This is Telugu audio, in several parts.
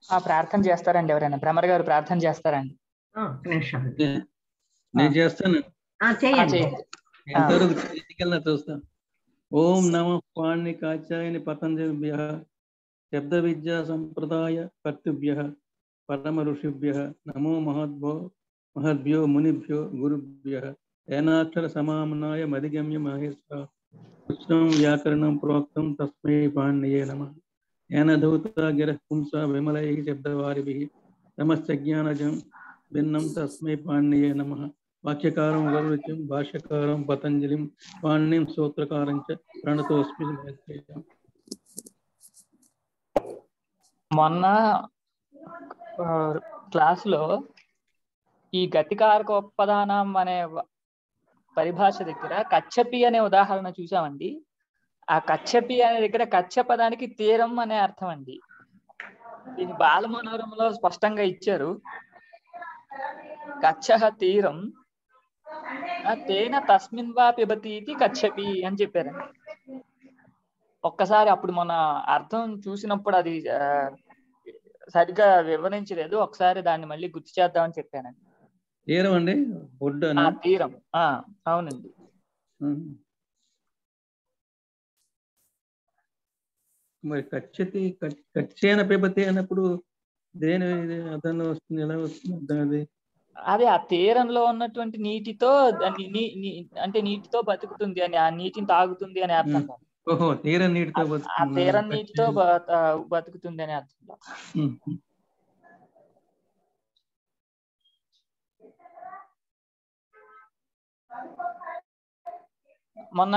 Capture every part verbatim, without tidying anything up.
ఆ ప్రార్థన చేస్తారండి ఎవరైనా? భ్రమర్ గారు ప్రార్థన చేస్తారండి? నేను చేస్తాను. చేయండి. ఎంతవరకు తీసుకెళ్ళినా చూస్తాను. ఓం నమ పాణి కాచాయని పతంజలిభ్య శబ్ద విద్యా సంప్రదాయ కర్తృభ్య పరమ ఋషిభ్య నమో మహద్భో మహద్భ్యో మునిభ్యో గురుభ్య ఏనాక్షర సమామ్నాయ మధిగమ్య మహేశ్వర కృష్ణం వ్యాకరణం ప్రోక్తం తస్మై పాణ్యే నమః ఏనధూత గిరః పుంస విమలైః శబ్దవారిభిః నమస్య జ్ఞానజం భిన్నం తస్మై పాణ్యే నమః వాక్యకారం వరుణిత్యం భాష్యకారం పతంజలిం పాణినిం సూత్రకారం చ ప్రణతోస్మి. మొన్న క్లాస్ లో ఈ గతికారకోపదానం అనే పరిభాష దగ్గర కచ్చపి అనే ఉదాహరణ చూసామండి. ఆ కచ్చపి అనే దగ్గర కచ్చ పదానికి తీరం అనే అర్థం అండి. దీని బాలమనోరమలో స్పష్టంగా ఇచ్చారు. కచ్చః తీరం తేన తస్మిన్ వా పిబతి ఇది కచ్చపి అని చెప్పారండి. ఒక్కసారి అప్పుడు మన అర్థం చూసినప్పుడు అది సరిగ్గా వివరించలేదు. ఒకసారి దాన్ని మళ్ళీ గుర్తు చేద్దామని చెప్పానండి. తీరం అండి, తీరం. అవునండి. మరి కచ్చతి కచ్చేన పిబతి అన్నప్పుడు దేని అతను వస్తుంది, ఎలా వస్తుంది అది? అదే ఆ తీరంలో ఉన్నటువంటి నీటితో అంటే నీటితో బతుకుతుంది అని, ఆ నీటిని తాగుతుంది అని అర్థం. ఓహో, తీరం నీటితో ఆ తీరం నీటితో బతుకుతుంది అని అర్థం. మొన్న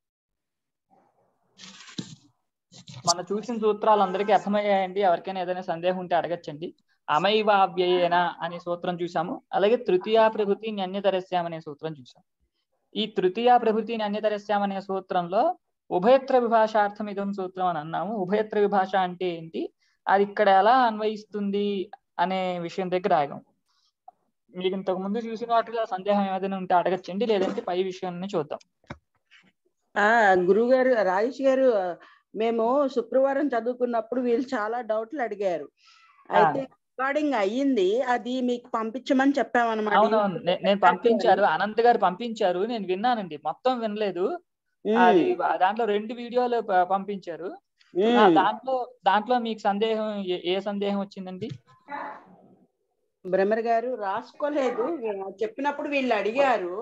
మన చూసిన సూత్రాలు అందరికీ అర్థమయ్యాయండి. ఎవరికైనా ఏదైనా సందేహం ఉంటే అడగచ్చండి. అమైవావ్యయేన అనే సూత్రం చూసాము. అలాగే తృతీయా ప్రభృతి న్యన్యతరస్యాం అనే సూత్రం చూసాము. ఈ తృతీయా ప్రభృతి న్యన్యతరస్యాం అనే సూత్రంలో ఉభయత్ర విభాషార్థం ఇదం సూత్రం అని అన్నాము. ఉభయత్ర విభాష అంటే ఏంటి, అది ఇక్కడ ఎలా అన్వయిస్తుంది అనే విషయం దగ్గర ఆగాం. మీకు ఇంతకు ముందు చూసిన వాటిలో సందేహం ఏదైనా ఉంటే అడగచ్చండి, లేదంటే పై విషయాన్ని చూద్దాం. ఆ గురువు గారు, రాజేష్ గారు, మేము శుక్రవారం చదువుకున్నప్పుడు వీళ్ళు చాలా డౌట్లు అడిగారు. అయితే రికార్డింగ్ అయ్యింది, అది మీకు పంపించమని చెప్పామన్నమాట. అవునవును, నేను పంపించారు, అనంత్ గారు పంపించారు, నేను విన్నానండి. మొత్తం వినలేదు. అది దాంట్లో రెండు వీడియోలు పంపించారు. దాంట్లో దాంట్లో మీకు సందేహం ఏ సందేహం వచ్చిందండి? భ్రమర్ గారు రాసుకోలేదు, చెప్పినప్పుడు వీళ్ళు అడిగారు.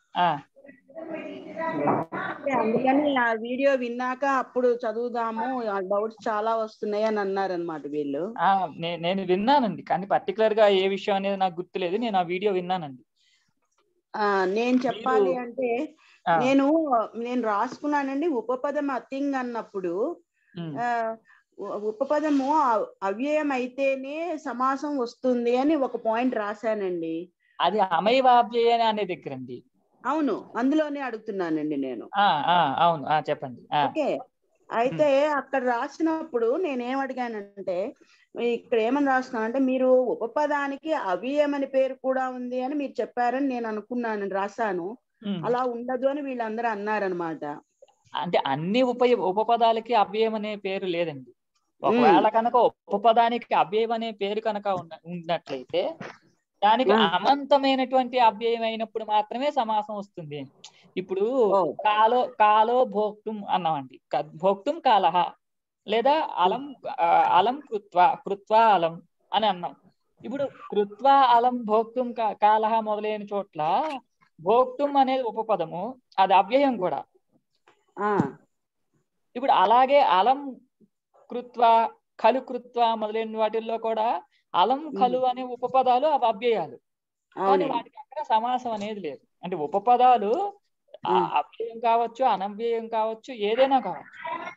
అందుకని ఆ వీడియో విన్నాక అప్పుడు చదువుదాము, డౌట్స్ చాలా వస్తున్నాయి అని అన్నారు అనమాట వీళ్ళు. నేను విన్నానండి, కానీ పర్టికులర్ గా ఏ విషయం అనేది నాకు గుర్తులేదు. నేను ఆ వీడియో విన్నానండి. ఆ నేను చెప్పాలి అంటే నేను నేను రాసుకున్నానండి. ఉపపదం అతింగ్ అన్నప్పుడు ఆ ఉపపదము అవ్యయం అయితేనే సమాసం వస్తుంది అని ఒక పాయింట్ రాశానండి. అది అమైవావ్యయ అనే దగ్గరండి. అవును, అందులోనే అడుగుతున్నానండి నేను. అవును, చెప్పండి. ఓకే, అయితే అక్కడ రాసినప్పుడు నేనేం అడిగానంటే, ఇక్కడ ఏమని రాస్తున్నానంటే, మీరు ఉపపదానికి అవ్యయం అని పేరు కూడా ఉంది అని మీరు చెప్పారని నేను అనుకున్నాను, రాశాను. అలా ఉండదు అని వీళ్ళందరూ అన్నారనమాట. అంటే అన్ని ఉప ఉపపదాలకి అవ్యయం అనే పేరు లేదండి. ఒకవేళ కనుక ఉపపదానికి అవ్యయం అనే పేరు కనుక ఉన్నట్లయితే దానికి అనంతమైనటువంటి అవ్యయం అయినప్పుడు మాత్రమే సమాసం వస్తుంది. ఇప్పుడు కాలో కాలో భోక్తుం అన్నామండి, భోక్తుం కాలహ, లేదా అలం అలం కృత్వా కృత్వా అలం అని అన్నాం. ఇప్పుడు కృత్వా అలం భోక్తుం కాలహ మొదలైన చోట్ల భోక్తుం అనేది ఉపపదము, అది అవ్యయం కూడా. ఇప్పుడు అలాగే అలం కృత్వా ఖలు కృత్వా మొదలైన వాటిల్లో కూడా అలం ఖలు అనే ఉపపదాలు అవి అవ్యయాలు, కానీ వాటికి అక్కడ సమాసం అనేది లేదు. అంటే ఉపపదాలు అవ్యయం కావచ్చు, అనవ్యయం కావచ్చు, ఏదైనా కావచ్చు.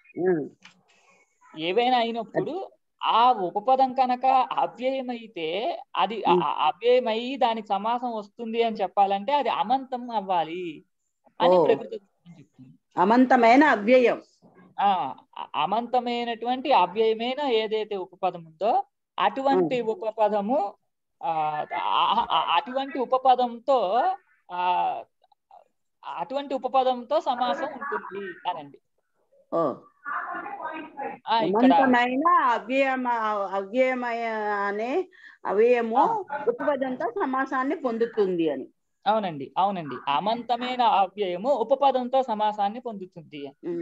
ఏవైనా అయినప్పుడు ఆ ఉపపదం కనుక అవ్యయమైతే అది అవ్యయమై దానికి సమాసం వస్తుంది అని చెప్పాలంటే అది అమంతం అవ్వాలి అని ప్రకృతి చెప్తుంది. అమంతమైన అవ్యయం, ఆ అమంతమైనటువంటి అవ్యయమైన ఏదైతే ఉపపదం ఉందో అటువంటి ఉపపదము ఆ అటువంటి ఉపపదంతో ఆ అటువంటి ఉపపదంతో సమాసం ఉంటుంది అనండి. ఆ ఇక్కడ అనంతమైన అవ్యయమ అవ్యయమయ అనే అవ్యయము ఉపపదంతో సమాసాన్ని పొందుతుంది అని. అవునండి అవునండి అమంతమైన అవ్యయము ఉపపదంతో సమాసాన్ని పొందుతుంది.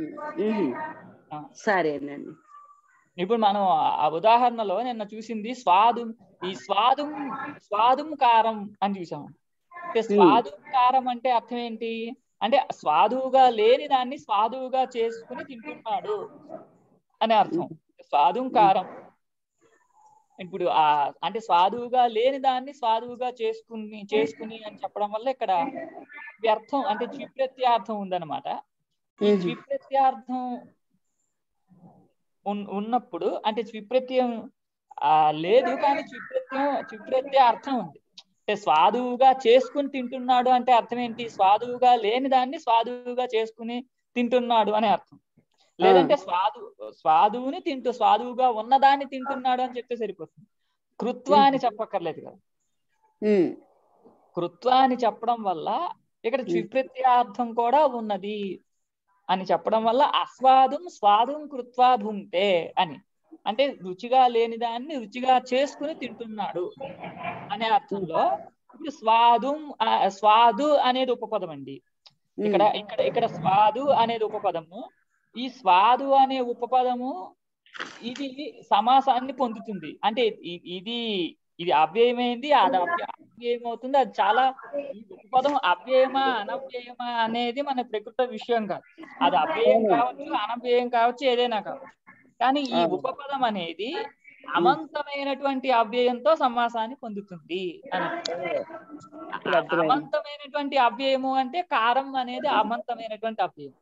సరేనండి. ఇప్పుడు మనం ఆ ఉదాహరణలో నిన్న చూసింది స్వాదు ఈ స్వాదుం స్వాదుం కారం అని చూసాం. అంటే స్వాదుం కారం అంటే అర్థం ఏంటి అంటే స్వాదువుగా లేని దాన్ని స్వాదువుగా చేసుకుని తింటున్నాడు అనే అర్థం స్వాదుం కారం. ఇప్పుడు ఆ అంటే స్వాదువుగా లేని దాన్ని స్వాదువుగా చేసుకుని చేసుకుని అని చెప్పడం వల్ల ఇక్కడ వ్యర్థం అంటే ద్విప్రత్యార్థం ఉందన్నమాట. ఈ ద్విప్రత్యార్థం ఉన్నప్పుడు అంటే ద్విప్రత్యయం ఆ లేదు కానీ ద్విప్రత్యయం ద్విప్రత్యయ అర్థం ఉంది. అంటే స్వాదువుగా చేసుకుని తింటున్నాడు అంటే అర్థం ఏంటి స్వాదువుగా లేని దాన్ని స్వాదువుగా చేసుకుని తింటున్నాడు అనే అర్థం. లేదంటే స్వాదు స్వాదువుని తింటూ స్వాదువుగా ఉన్నదాన్ని తింటున్నాడు అని చెప్తే సరిపోతుంది. కృత్వ అని చెప్పక్కర్లేదు కదా. కృత్వ అని చెప్పడం వల్ల ఇక్కడ ద్విప్రత్యార్థం కూడా ఉన్నది అని చెప్పడం వల్ల అస్వాదం స్వాదం కృత్వా భుంక్తే అని అంటే రుచిగా లేని దాన్ని రుచిగా చేసుకుని తింటున్నాడు అనే అర్థంలో ఇప్పుడు స్వాదు స్వాదు అనేది ఉపపదం అండి. ఇక్కడ ఇక్కడ ఇక్కడ స్వాదు అనేది ఉపపదము. ఈ స్వాదు అనే ఉపపదము ఇది సమాసాన్ని పొందుతుంది. అంటే ఇది ఇది అవ్యయమైంది అది అవ్యయం అవుతుంది. అది చాలా ఈ ఉపపదం అవ్యయమా అనవ్యయమా అనేది మన ప్రకృత విషయం కాదు. అది అవ్యయం కావచ్చు అనవ్యయం కావచ్చు ఏదైనా కావచ్చు. కానీ ఈ ఉపపదం అనేది అమంతమైనటువంటి అవ్యయంతో సమాసాన్ని పొందుతుంది అని. అమంతమైనటువంటి అవ్యయము అంటే కారం అనేది అమంతమైనటువంటి అవ్యయం.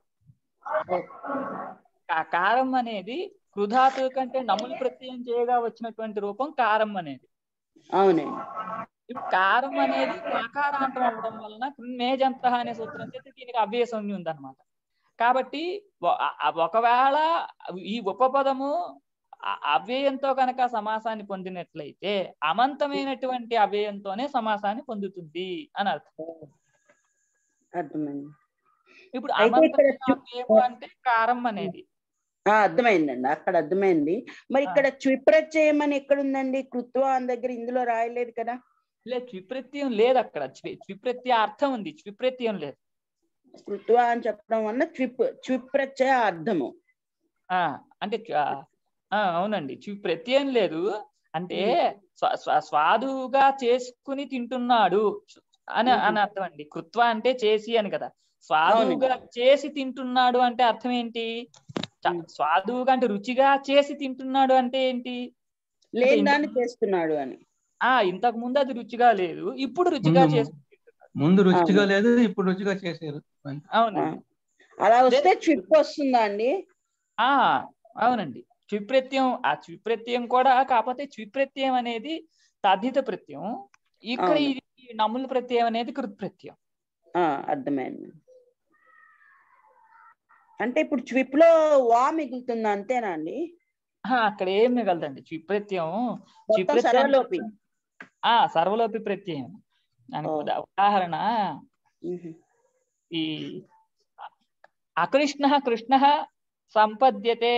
కారం అనేది కృధాతు కంటే నములు ప్రత్యయం చేయగా వచ్చినటువంటి రూపం కారం అనేది. అవునండి. ఇప్పుడు కారం అనేది మకారాంతం అవ్వడం వలన మేజంత అనే సూత్రం చేత దీనికి అవ్యయ సంజ్ఞ ఉందన్నమాట. కాబట్టి ఒకవేళ ఈ ఉపపదము అవ్యయంతో కనుక సమాసాన్ని పొందినట్లయితే అమంతమైనటువంటి అవ్యయంతోనే సమాసాన్ని పొందుతుంది అని అర్థం. అర్థమైంది. ఇప్పుడు అమంతమైన అవ్యయము అంటే కారం అనేది అర్థమైందండి. అక్కడ అర్థమైంది. మరి ఇక్కడ త్విప్రత్యయం అని ఎక్కడ ఉందండి? కృత్వ అని దగ్గర ఇందులో రాయలేదు కదా. లేదు త్విప్రత్యయం లేదు అక్కడ. త్విప్రత్యయ అర్థం ఉంది, త్విప్రత్యయం లేదు. కృత్వ అని చెప్పడం వల్ల త్విప్ త్విప్రత్యయ అర్థము అంటే అవునండి త్విప్రత్యయం లేదు అంటే స్వాదుగా చేసుకుని తింటున్నాడు అని అని అర్థం అండి. కృత్వ అంటే చేసి అని కదా. స్వాదుగా చేసి తింటున్నాడు అంటే అర్థం ఏంటి? స్వాదుగా అంటే రుచిగా చేసి తింటున్నాడు అంటే ఏంటి? లేని దాన్ని చేస్తున్నాడు అని. ఆ ఇంతకు ముందు అది రుచిగా లేదు, ఇప్పుడు రుచిగా చేసుకుంటున్నాడు. ముందు రుచిగా లేదు, ఇప్పుడు రుచిగా చేశారు. అవునండి. అలా వస్తే త్విప్ వస్తుందా అండి? ఆ అవునండి. త్విప్రత్యయం ఆ త్విప్రత్యయం కూడా కాకపోతే త్విప్రత్యయం అనేది తద్ధిత ప్రత్యయం. ఇక్కడ ఇది నములు ప్రత్యయం అనేది కృత్ ప్రత్యయం. అర్థమైంది. అంటే ఇప్పుడు త్విప్ లో వా మిగులుతుంది అంతేనా అండి? అక్కడ ఏం మిగలదండి. త్విప్రత్యయం సర్వలోపి ఆ సర్వలోపి ప్రత్యయం. ఉదాహరణ ఈ అకృష్ణ కృష్ణ సంపద్యతే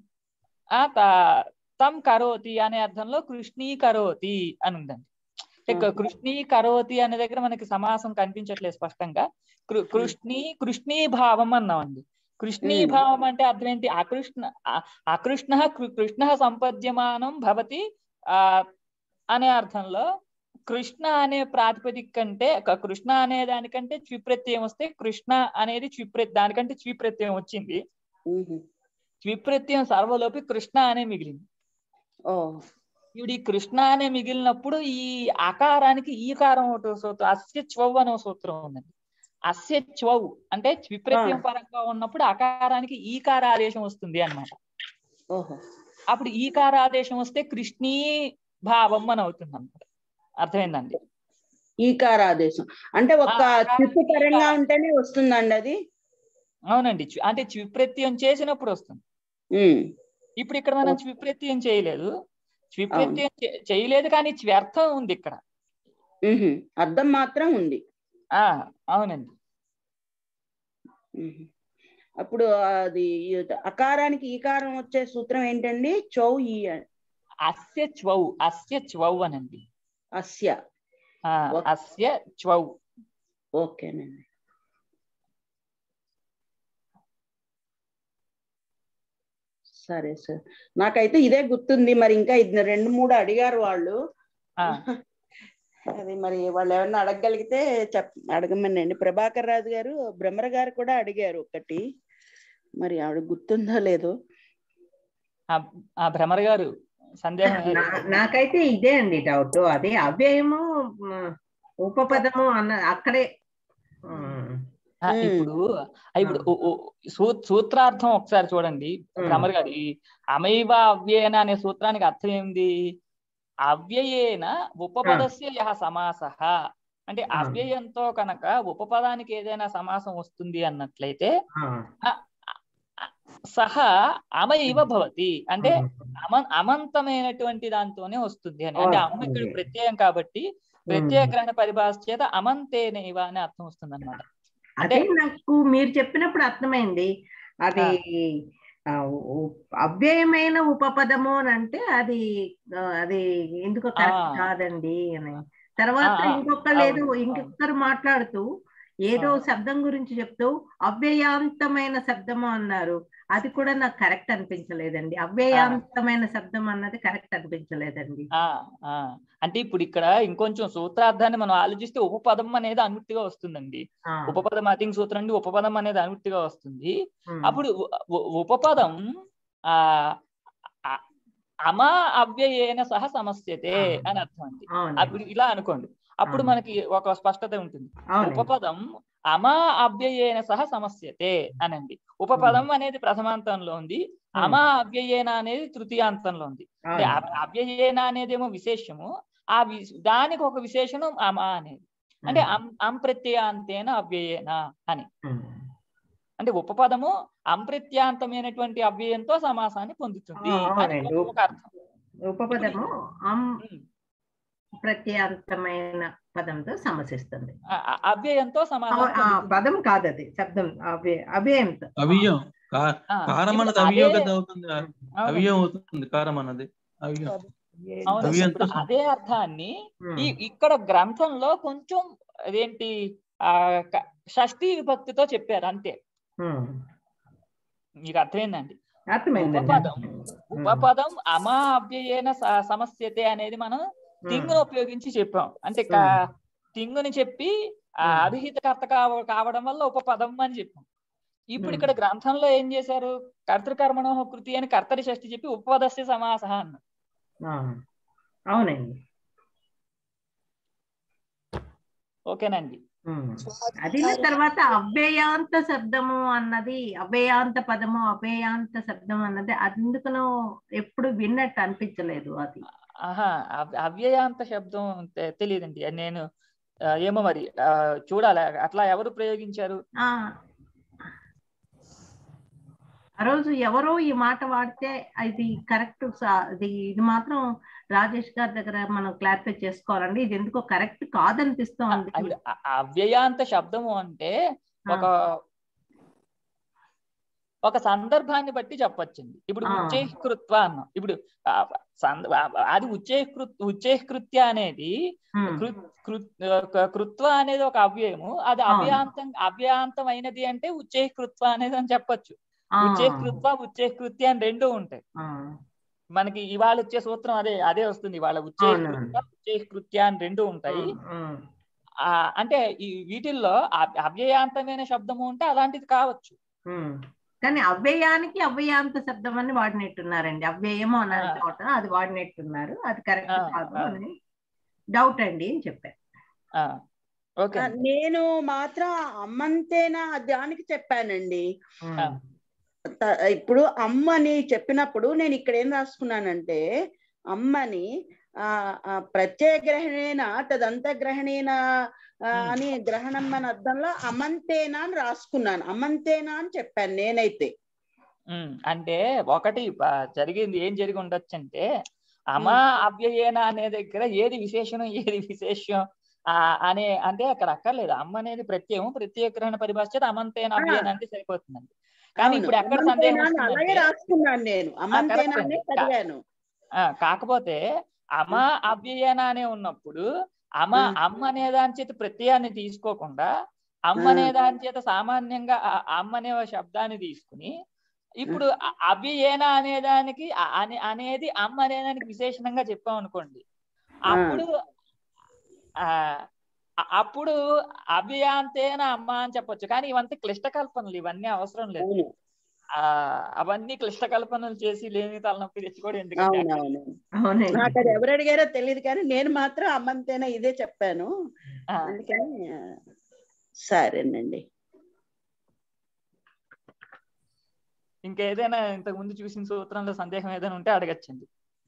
తం కరోతి అనే అర్థంలో కృష్ణీ కరోతి అని ఉందండి. కృష్ణీ కరోతి అనే దగ్గర మనకి సమాసం కనిపించట్లేదు స్పష్టంగా. కృష్ణీ కృష్ణీ భావం అన్నామండి. కృష్ణీ భావం అంటే అర్థం ఏంటి? అకృష్ణ అకృష్ణ కృష్ణ సంపద్యమానం భవతి ఆ అనే అర్థంలో కృష్ణ అనే ప్రాతిపదిక కంటే కృష్ణ అనే దానికంటే త్విప్రత్యయం వస్తే కృష్ణ అనేది త్విప్ర దానికంటే త్విప్రత్యయం వచ్చింది. త్విప్రత్యయం సర్వలోపి కృష్ణ అనే మిగిలింది. ఇప్పుడు ఈ కృష్ణ అనే మిగిలినప్పుడు ఈ ఆకారానికి ఈకారం ఒకటి సూత్రం అస్య చ్వవ్ అనే సూత్రం ఉందండి. అస్య చ్వవ్ అంటే త్విప్రత్యయం పరంగా ఉన్నప్పుడు అకారానికి ఈకార ఆదేశం వస్తుంది అన్నమాట. అప్పుడు ఈకార ఆదేశం వస్తే కృష్ణీ భావం అని అవుతుంది అన్నమాట. అర్థమైందండి? ఈకార ఆదేశం అంటే ఒక త్విప్ పరంగా ఉంటేనే వస్తుందండి అది. అవునండి. అంటే త్విప్రత్యయం చేసినప్పుడు వస్తుంది. ఇప్పుడు ఇక్కడ మనం త్విప్రత్యయం చేయలేదు, త్విప్రత్యయం చేయలేదు కానీ త్వ్యర్థం ఉంది ఇక్కడ. అర్థం మాత్రం ఉంది. ఆ అవునండి. అప్పుడు అది అకారానికి ఈకారం వచ్చే సూత్రం ఏంటండి? చౌ ఈ అని. అస్య చ్వౌ, అస్య చ్వౌ అనండి. అస్య అస్య చ్వౌ. ఓకేనండి. సరే సార్, నాకైతే ఇదే గుర్తుంది. మరి ఇంకా రెండు మూడు అడిగారు వాళ్ళు, అది మరి వాళ్ళు ఎవరన్నా అడగగలిగితే చెప్ అడగమనండి. ప్రభాకర్ రాజు గారు, బ్రహ్మర గారు కూడా అడిగారు ఒకటి, మరి ఆవిడ గుర్తుందో లేదో. భ్రమర్ గారు సందేహం? నాకైతే ఇదే అండి డౌట్, అదే అవ్యయము ఉపపదము అన్న అక్కడే. ఇప్పుడు ఇప్పుడు సూత్రార్థం ఒకసారి చూడండి భ్రమర్ గారు. ఈ అమైవ అవ్యయన అనే సూత్రానికి అర్థం ఏంది? అవ్యయేన ఉపపదస్య యః సమాసః అంటే అవ్యయంతో కనుక ఉపపదానికి ఏదైనా సమాసం వస్తుంది అన్నట్లయితే సహ అమైవ భవతి అంటే అమ అమంతమైనటువంటి దాంతోనే వస్తుంది అని. అంటే అమ్మ ఇక్కడ ప్రత్యయం కాబట్టి ప్రత్యయ గ్రహణ పరిభాష చేత అమంతేనైవ అని అర్థం వస్తుంది అన్నమాట. అంటే నాకు మీరు చెప్పినప్పుడు అర్థమైంది, అది అవ్యయమైన ఉపపదము అని అంటే అది అది ఎందుకో కరెక్ట్ కాదండి అని. తర్వాత ఇంకొక లేదు ఇంకొకరు మాట్లాడుతూ ఏదో శబ్దం గురించి చెప్తూ అవ్యయాంతమైన శబ్దము అన్నారు, అది కూడా నాకు కరెక్ట్ అనిపించలేదండి. అవ్యయాంతమైన శబ్దం అన్నది కరెక్ట్ అనిపించలేదండి. అంటే ఇప్పుడు ఇక్కడ ఇంకొంచెం సూత్రార్థాన్ని మనం ఆలోచిస్తే ఉపపదం అనేది అనువృత్తిగా వస్తుందండి. ఉపపదం అతింగ్ సూత్రం నుండి ఉపపదం అనేది అనువృత్తిగా వస్తుంది. అప్పుడు ఉపపదం ఆ అమా అవ్యయేన సహ సమస్యతే అని అర్థం అండి. అప్పుడు ఇలా అనుకోండి, అప్పుడు మనకి ఒక స్పష్టత ఉంటుంది. ఉపపదం అమా అవ్యయేన సహ సమస్యతే అనండి. ఉపపదం అనేది ప్రథమాంతంలో ఉంది, అమా అవ్యయేన అనేది తృతీయాంతంలో ఉంది. అంటే అవ్యయేన అనేదేమో విశేషము, ఆ దానికి ఒక విశేషణం అమా అనేది. అంటే అంప్రత్యయాంతేన అవ్యయేన అని. అంటే ఉపపదము అంప్రత్యాంతమైనటువంటి అవ్యయంతో సమాసాన్ని పొందుతుంది అని ఒక అర్థం. ఉపపదము ప్రత్యాంతమైన పదంతో సమసిస్తుంది, అవ్యయంతో సమాసం. పదం కాదు అది శబ్దం, అవ్యయంతో. అవ్యయం కారం అన్నది అవ్యయం అవుతుంది, అవ్యయం అవుతుంది కారం అన్నది అవ్యయం. అదే అర్థాన్ని ఇక్కడ గ్రంథంలో కొంచెం అదేంటి ఆ షష్ఠీ విభక్తితో చెప్పారు అంతే. మీకు అర్థమైందండి? ఉపపదం ఉపపదం అమా అవ్యయేన సమస్యతే అనేది మనం తింగును ఉపయోగించి చెప్పాం. అంటే తింగుని చెప్పి ఆ అభిహిత కర్త కావడం వల్ల ఉపపదం అని చెప్పాం. ఇప్పుడు ఇక్కడ గ్రంథంలో ఏం చేశారు? కర్తృకర్మణోః కృతి అని కర్తరి షష్ఠి చెప్పి ఉపపదస్య సమాసః అన్నారు. అవునండి, ఓకేనండి. అది తర్వాత అవ్యయాంత శబ్దము అన్నది, అవ్యయాంత పదము అవ్యయాంత శబ్దం అన్నది అందుకును ఎప్పుడు విన్నట్టు అనిపించలేదు. అది ఆహా అవ్యయాంత శబ్దం తెలియదండి నేను, ఏమో మరి చూడాలి అట్లా ఎవరు ప్రయోగించారు. ఆ రోజు ఎవరో ఈ మాట వాడితే ఇది కరెక్ట్, ఇది ఇది మాత్రం రాజేష్ గారి దగ్గర మనం క్లారిఫై చేసుకోవాలండి, ఇది ఎందుకో కరెక్ట్ కాదనిపిస్తుంది. అవ్యయాంత శబ్దము అంటే ఒక ఒక సందర్భాన్ని బట్టి చెప్పొచ్చండి. ఇప్పుడు ఉచ్చేకృత్వ అన్నాం, ఇప్పుడు అది ఉచ్చేకృ ఉచ్చేకృత్య అనేది కృత్వ అనేది ఒక అవ్యయము, అది అవ్యాంతం అవ్యాంతం అయినది అంటే ఉచ్చేకృత్వ అనేది అని చెప్పొచ్చు. ఉచ్చేకృత్వ ఉచ్చేకృత్య అని రెండు ఉంటాయి. మనకి ఇవాళ వచ్చే సూత్రం అదే అదే వస్తుంది. ఇవాళ ఉచ్చేకృత్వ ఉచ్చేకృత్య అని రెండు ఉంటాయి. ఆ అంటే ఈ వీటిల్లో అవ్యయాంతమైన శబ్దము ఉంటే అలాంటిది కావచ్చు. కానీ అవ్యయానికి అవ్యయాంత శబ్దం అని వాడినట్టున్నారండి. అవ్యయము అనే చోట అది వాడినట్టున్నారు, అది కరెక్ట్ కాదు అని డౌట్ అండి అని చెప్పారు. నేను మాత్రం అమ్మంతేనా దానికి చెప్పానండి. ఇప్పుడు అమ్మని చెప్పినప్పుడు నేను ఇక్కడ ఏం రాసుకున్నానంటే, అమ్మని ఆ ప్రత్యయ గ్రహణేన తదంత గ్రహణేన అని గ్రహణం అని అర్థంలో అమంతేనా అని రాసుకున్నాను. అమంతేనా అని చెప్పాను నేనైతే. అంటే ఒకటి జరిగింది ఏం జరిగి ఉండొచ్చు అంటే, అమా అవ్యయేన అనే దగ్గర ఏది విశేషణం ఏది విశేషం ఆ అనే అంటే అక్కడ అక్కర్లేదు. అమ్మ అనేది ప్రత్యయం, ప్రత్యయ గ్రహణ పరిభాష అమంతేన అవ్యయేన అంటే సరిపోతుందండి. కానీ ఇప్పుడు ఎక్కడ సందేహం అమంతేనా అలాగే వస్తుందంటే రాసుకున్నాను నేను, ఆ, అమంతేనా కరెక్ట్ అనే అండి. కా- చదివాను. ఆ, కాకపోతే అమ అవ్యయన అనే ఉన్నప్పుడు అమ ఆ. అమ్మ అనే దాని చేత ప్రత్యయాన్ని తీసుకోకుండా అమ్మ ఆ. అనే దాని చేత సామాన్యంగా ఆ అమ్మ అనే శబ్దాన్ని తీసుకుని ఇప్పుడు అ- అవ్యయేన అనే దానికి అ- అనే అనేది అమ్మ అనే దానికి విశేషణంగా చెప్పాం అనుకోండి, అప్పుడు ఆ అ- అప్పుడు అవ్యయాంతేన అమ్మ అని చెప్పొచ్చు. కానీ ఇవంతా క్లిష్ట కల్పనలు, ఇవన్నీ అవసరం లేదు. అవును ఆ అవన్నీ క్లిష్ట కల్పనలు చేసి లేని తలనొప్పి తెచ్చుకోవడం ఎందుకంటే అక్కడ. అవునవును అవునండి. నాకు అది ఎవరు అడిగారో తెలియదు కానీ నేను మాత్రం అమ్మంతేనా ఇదే చెప్పాను. ఆ, అందుకని ఆ, సరేనండి. ఇంకేదైనా ఇంతకు ముందు చూసిన సూత్రంలో సందేహం ఏదైనా ఉంటే అడగచ్చండి.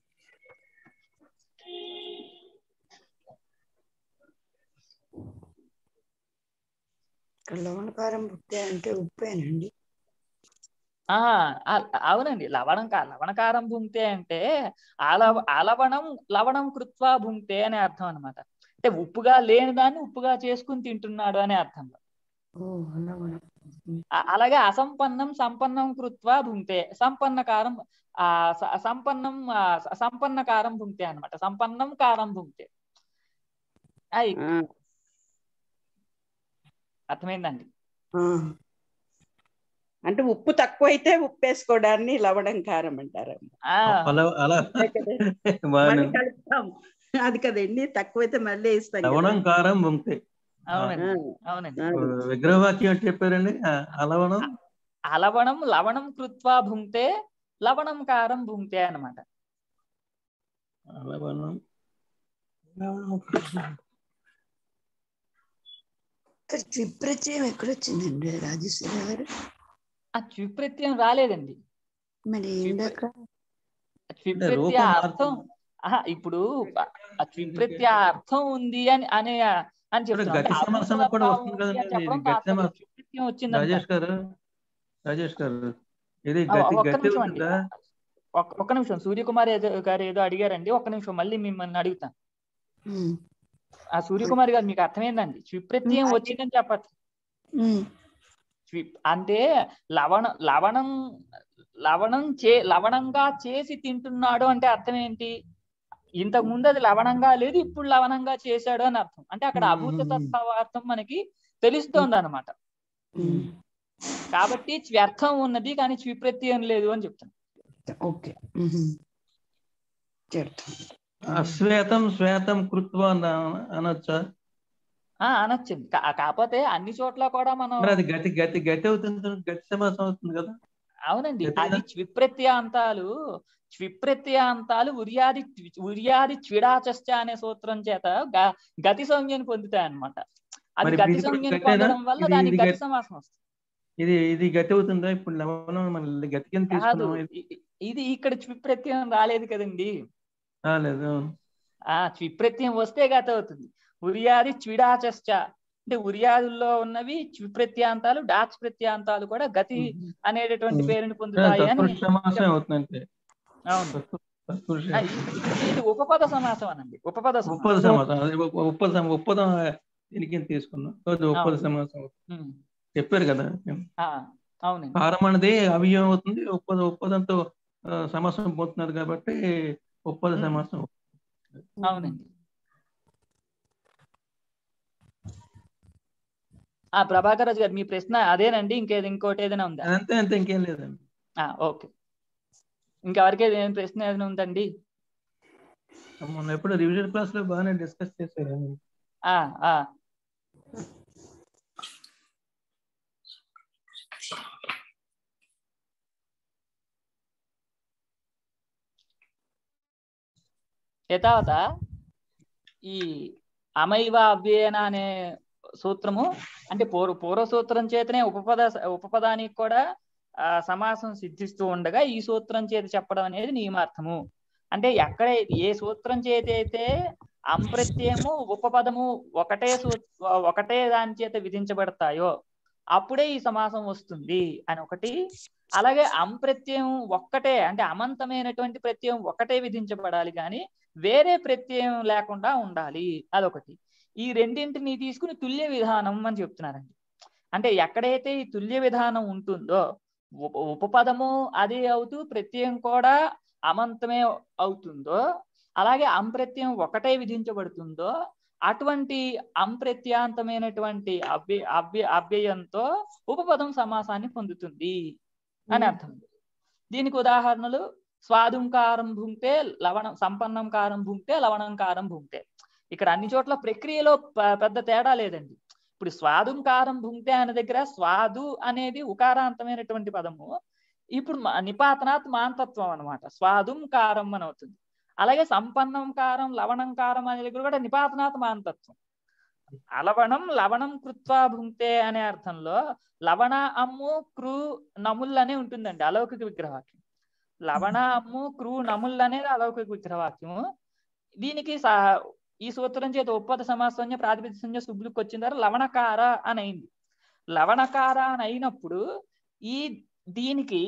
లవణకారం భుక్తి అంటే ఉప్పేనండి. ఆ ఆ- అవునండి, లవణం కా లవణకారం భుంక్తే అంటే ఆలవ అలవణం లవణం కృత్వా భుంక్తే అనే అర్థం అనమాట. అంటే ఉప్పుగా లేని దాన్ని ఉప్పుగా చేసుకుని తింటున్నాడు అనే అర్థం. ఓ లవణం. ఆ- అలాగే అసంపన్నం సంపన్నం కృత్వా భుంక్తే, సంపన్న కారం ఆ స- సంపన్నం ఆ, స- సంపన్న కారం భుంక్తే అనమాట. సంపన్నం కారం భుంక్తే. అది ఆ, అర్థమైందండి. ఆ, అంటే ఉప్పు తక్కువైతే ఉప్పు వేసుకోవడాన్ని లవణం కారం అంటారు. ఆ అలా అలా అంతే కదా, బాగానే మళ్ళీ ఉంది. కలుపుతాం అది కదండి, తక్కువైతే మళ్ళీ వేస్తాం కదా. లవణం కారం బొంతే అవునండి, ఆ, అవునండి. అది. విగ్రహవాక్యం అంటే చెప్పారండి. ఆ, అలవణం అలవణం లవణం కృత్వా భుంక్తే లవణం కారం భుంక్తే అనమాట. అలవణం లవణం. ఇక్కడ త్రిప్రత్యయం ఎక్కడొచ్చిందండి రాజేశ్వరి గారు? ఆ త్విప్రత్యయం రాలేదండి. మరి ఇందాక త్విప్రత్యయ రూపం అర్థం మారుతుంది. ఆహా ఇప్పుడు ఆ త్విప్రత్యయ అర్థం ఉంది అని అనే అని ఇక్కడ చెప్తున్నాం. అంటే గతి అభూత సమాసం కూడా భావం వస్తుంది ఉంది కదండి. అని ఇది చెప్పడం గతి తాత్పర్యం. సమాసం. త్విప్రత్యయం వచ్చిందంట. రాజేష్ గారు రాజేష్ గారు ఇది ఆ, గతి ఒక్క గతి నిమిషం అండి, అవుతుందా? ఒక్క ఒక్క నిమిషం. సూర్యకుమార్ ఏదో- గారు ఏదో అడిగారండి, ఒక్క నిమిషం మళ్ళీ మిమ్మల్ని అడుగుతాను. ఉమ్, ఆ సూర్యకుమార్ గారు మీకు అర్థమైందండి? త్విప్రత్యయం వచ్చిందని చెప్పచ్చు. ఉమ్, స్వి- అంటే లవణ లవణం లవణం చే లవణంగా చేసి తింటున్నాడు అంటే అర్థం ఏంటి? ఇంతకు ముందు అది లవణంగా లేదు, ఇప్పుడు లవణంగా చేశాడు అని అర్థం. అంటే అక్కడ అభూత తత్వార్థం మనకి తెలుస్తోంది అనమాట. ఉమ్. కాబట్టి వ్యర్థం ఉన్నది కానీ స్విప్రత్యయం లేదు అని చెప్తాను. ఓకే. ఉహుం. చెప్తాం. అశ్వేతం శ్వేతం కృత్వా అన- అనొచ్చా? ఆ అనొచ్చింది. కా- కాకపోతే అన్ని చోట్ల కూడా మనం మరి అది గతి గతి గతి అవుతుంది, గతి సమాసం అవుతుంది కదా. అవునండి, గతి అది త్విప్రత్యాంతాలు త్విప్రత్యాంతాలు ఉర్యాది ఉర్యాది త్విడాచశ్చ అనే సూత్రం చేత గ- గతి సంజ్ఞని పొందుతాయి అన్నమాట. అది మరి ఇప్పుడు గతి ఇది కూడా సంజ్ఞని గతేనా? పొందడం వల్ల ఇది దానికి ఇది గతి గతి సమాసం వస్తుంది. ఇది ఇది గతి అవుతుందా? ఇప్పుడు లవణం మన గతి కింద కాదు, తీసుకున్నాం. ఇది ఇ- ఇది ఇక్కడ త్విప్రత్యయం రాలేదు కదండి. రాలేదు. ఆ త్విప్రత్యయం వస్తే గతి అవుతుంది. ఉర్యాది త్విడాచశ్చ అంటే ఉర్యాదుల్లో ఉన్నవి త్విప్రత్యాంతాలు, డాచ్ ప్రత్యాంతాలు కూడా గతి అనేటటువంటి పేరుని పొందుతాయి అని తత్పురుష సమాసం చెప్తాను. అవుతుంది అంతే. అవును. తత్పు- తత్పురుష ఆ, ఇది ఇది- ఇది ఉపపద సమాసం అనండి. ఉపపద ఉప్పద సమాసం. సమాసం. అది ఉప్ప- ఉప్పద సమ- ఉప్పదం దీనికి తీసుకున్నాం. సో ఉప్పద అవును. సమాసం ఉమ్. చెప్పారు కదా. ఆ, అవునండి. కారం అనేది అవియం అవుతుంది. ఉప్పద ఉప్పదంతో ఆ, సమాసం పోతున్నారు కాబట్టి ఉప్పద ఉమ్. సమాసం. అవునండి. ఆ ప్రభాకర్ రాజు గారు మీ ప్రశ్న అదేనండి, ఇంకేది ఇంకోటి ఏదైనా ఉందా? అదంతే, అంతే, ఇంకేం లేదండి. ఆ ఓకే. ఇంకెవరికి ఏదైనా ప్రశ్న ఏదైనా ఉందండి? మొన్న ఎప్పుడు రివిజన్ క్లాస్ లో బాగానే డిస్కస్ చేశారు. ఆ ఆ యథావత ఈ అమైవ అవ్యేన అనే సూత్రము అంటే పూర్వ పూర్వ సూత్రం చేతనే ఉపపద ఉపపదానికి కూడా ఆ సమాసం సిద్ధిస్తూ ఉండగా ఈ సూత్రం చేత చెప్పడం అనేది నియమార్థము. అంటే ఎక్కడ ఏ సూత్రం చేత అయితే అంప్రత్యయము ఉపపదము ఒకటే సూ ఒకటే దాని చేత విధించబడతాయో అప్పుడే ఈ సమాసం వస్తుంది అని ఒకటి. అలాగే అంప్రత్యయం ఒక్కటే అంటే అమంతమైనటువంటి ప్రత్యయం ఒకటే విధించబడాలి కానీ వేరే ప్రత్యయం లేకుండా ఉండాలి, అదొకటి. ఈ రెండింటిని తీసుకుని తుల్య విధానం అని చెప్తున్నారండి. అంటే ఎక్కడైతే ఈ తుల్య విధానం ఉంటుందో ఉప ఉపపదము అది అవుతూ ప్రత్యయం కూడా అమంతమే అవుతుందో, అలాగే అంప్రత్యయం ఒకటే విధించబడుతుందో, అటువంటి అంప్రత్యాంతమైనటువంటి అవ్య అవ్య అవ్యయంతో ఉపపదం సమాసాన్ని పొందుతుంది అని అర్థం. దీనికి ఉదాహరణలు స్వాదుంకారం భుంక్తే లవణం, సంపన్నంకారం భుంక్తే లవణంకారం భుంక్తే. ఇక్కడ అన్ని చోట్ల ప్రక్రియలో పెద్ద తేడా లేదండి. ఇప్పుడు స్వాదుంకారం భుంక్తే అనే దగ్గర స్వాదు అనేది ఉకారాంతమైనటువంటి పదము, ఇప్పుడు నిపాతనాత్ మాంతత్వం అనమాట, స్వాదుంకారం అని అవుతుంది. అలాగే సంపన్నంకారం లవణంకారం అనే దగ్గర కూడా నిపాతనాత్ మాంతత్వం. అలవణం లవణం కృత్వా భుంక్తే అనే అర్థంలో లవణ అమ్ము క్రూ నముల్ అనే ఉంటుందండి అలౌకిక విగ్రహవాక్యం. లవణ అమ్ము క్రూ నముల్ అనేది అలౌకిక విగ్రహవాక్యము. దీనికి ఈ సూత్రం చేత ఉపపద సమాసంజ్ఞ ప్రాతిపదిక సంజ్ఞ సుబ్బులకు వచ్చిన తర్వాత లవణకార అని అయింది. లవణకార అని అయినప్పుడు ఈ దీనికి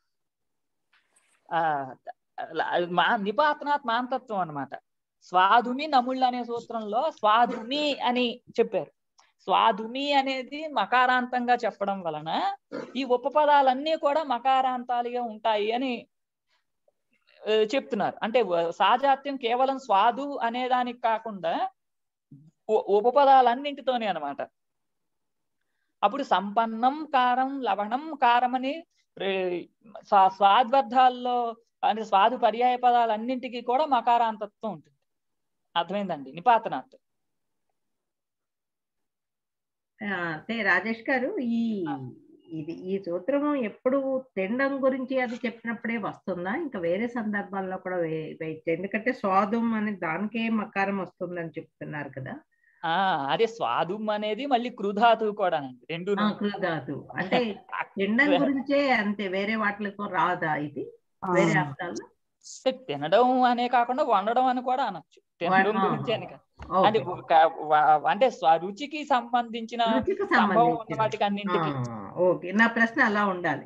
ఆ మా నిపాతనాత్ మాంతత్వం అనమాట. స్వాదుమి నముళ్ళు అనే సూత్రంలో స్వాదుమి అని చెప్పారు. స్వాదుమి అనేది మకారాంతంగా చెప్పడం వలన ఈ ఉపపదాలన్నీ కూడా మకారాంతాలుగా ఉంటాయి అని చెప్తున్నారు. అంటే సాజాత్యం కేవలం స్వాదు అనే దానికి కాకుండా ఉపపదాలన్నింటితోనే అనమాట. అప్పుడు సంపన్నం కారం లవణం కారం అని స్వాద్వర్ధాల్లో అంటే స్వాదు పర్యాయ పదాలన్నింటికి కూడా మకారాంతత్వం ఉంటుంది. అర్థమైందండి నిపాతనాత్. అంటే రాజేష్ గారు ఈ ఇది ఈ సూత్రము ఎప్పుడు తినడం గురించి అది చెప్పినప్పుడే వస్తుందా, ఇంకా వేరే సందర్భాల్లో కూడా ఎందుకంటే స్వాదం అనే దానికే మకారం వస్తుందని చెప్తున్నారు కదా? ఆ అదే స్వాదుం అనేది మళ్ళీ కృధాతువు కూడా రెండు కృధాతు అంటే తినడం గురించే అంతే, వేరే వాటితో రాదా ఇది వేరే అర్థాలు? తినడం అనే కాకుండా వండడం అని కూడా అనొచ్చు. తినడం గురించి అని కాదు, అంటే అంటే రుచికి సంబంధించిన వాటికి అన్నింటికి. ఓకే, నా ప్రశ్న అలా ఉండాలి,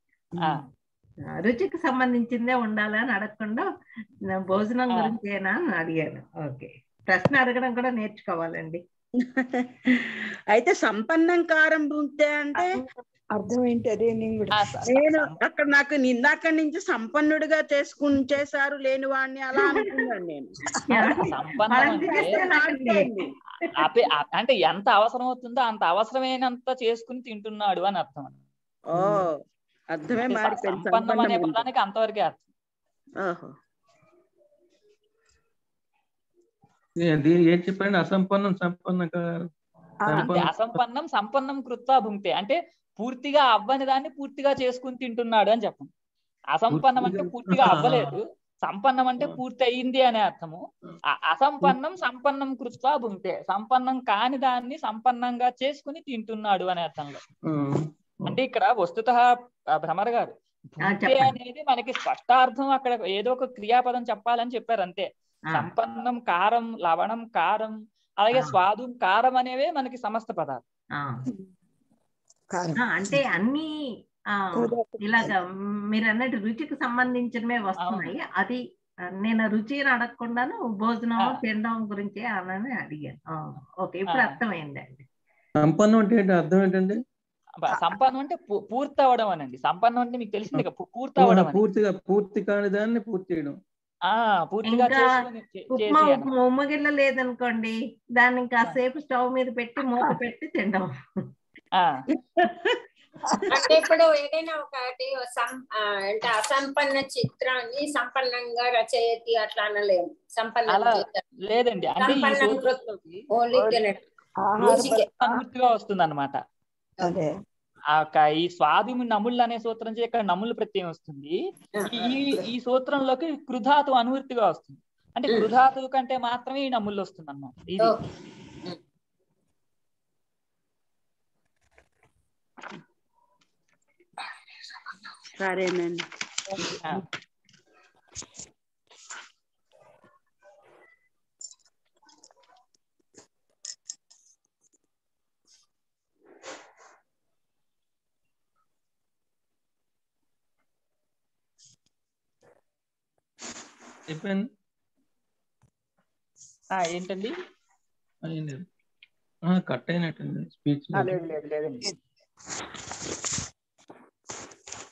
రుచికి సంబంధించిందే ఉండాలి అని అడగకుండా భోజనం గురించేనా అని అడిగాను. ఓకే, ప్రశ్న అడగడం కూడా నేర్చుకోవాలండి. అయితే సంపన్నంకారం భుంక్తే అంటే అర్థం ఏంటి? అదే నేను అక్కడ నాకు ఇందాక నుంచి సంపన్నుడిగా చేసుకు చేశారు లేని వాడిని అలా అనుకున్నాను నేను. అంటే ఎంత అవసరం అవుతుందో అంత అవసరమైనంత చేసుకుని తింటున్నాడు అని అర్థం. ఓ అర్థమే మారిపోయింది. సంపన్నం అనే పదానికి అంతవరకే అర్థం. ఓహో, ఏం చెప్పండి? అసంపన్నం సంపన్నం అంటే అసంపన్నం సంపన్నం కృత్వా భుంక్తే అంటే పూర్తిగా అవ్వని దాన్ని పూర్తిగా చేసుకుని తింటున్నాడు అని చెప్పండి. అసంపన్నం అంటే పూర్తిగా అవ్వలేదు, సంపన్నం అంటే పూర్తి అయింది అనే అర్థము. అసంపన్నం సంపన్నం కృత్వా భుంక్తే సంపన్నం కాని దాన్ని సంపన్నంగా చేసుకుని తింటున్నాడు అనే అర్థంలో. అంటే ఇక్కడ వస్తుతః భ్రమర్ గారు భుంక్తే అనేది మనకి స్పష్టార్థం, అక్కడ ఏదో ఒక క్రియాపదం చెప్పాలని చెప్పారు అంతే. సంపన్నం కారం లవణం కారం అలాగే స్వాదు కారం అనేవే మనకి సమస్త పదాలు. అంటే అన్ని ఇలాగా మీరు అన్నట్టు రుచికి సంబంధించినవే వస్తున్నాయి. అది నేను రుచిని అడగకుండాను భోజనం తినడం గురించి అని అడిగాను. ఓకే, ఇప్పుడు అర్థమైందండి. సంపన్నం అంటే అర్థం ఏంటండి? సంపన్నం అంటే పూర్తి అవడం అనండి. సంపన్నం అంటే మీకు తెలిసింది పూర్తి అవడం, పూర్తిగా పూర్తి కాని దాన్ని పూర్తి చేయడం. ఉప్మా ఉమ్మగిల్ల లేదనుకోండి, దాన్ని కాసేపు స్టవ్ మీద పెట్టి మూత పెట్టి తినడం. అంటే ఇప్పుడు ఏదైనా ఒకటి అంటే అసంపన్న చిత్రాన్ని సంపన్నంగా రచయతి అట్లా అనలేదు. సంపన్న లేదండి, పూర్తిగా వస్తుంది అనమాట. ఈ స్వాది నముళ్ళు అనే సూత్రం చే ఇక్కడ నములు ప్రత్యయం వస్తుంది. ఈ ఈ సూత్రంలోకి కృధాతు అనువృత్తిగా వస్తుంది. అంటే కృధాతు కంటే మాత్రమే ఈ నముళ్ళు వస్తుంది అన్నమాట. ఇది సరేనండి. ఏంటండి కట్ అయినట్టుంది స్పీచ్. లేదు లేదు లేదండి.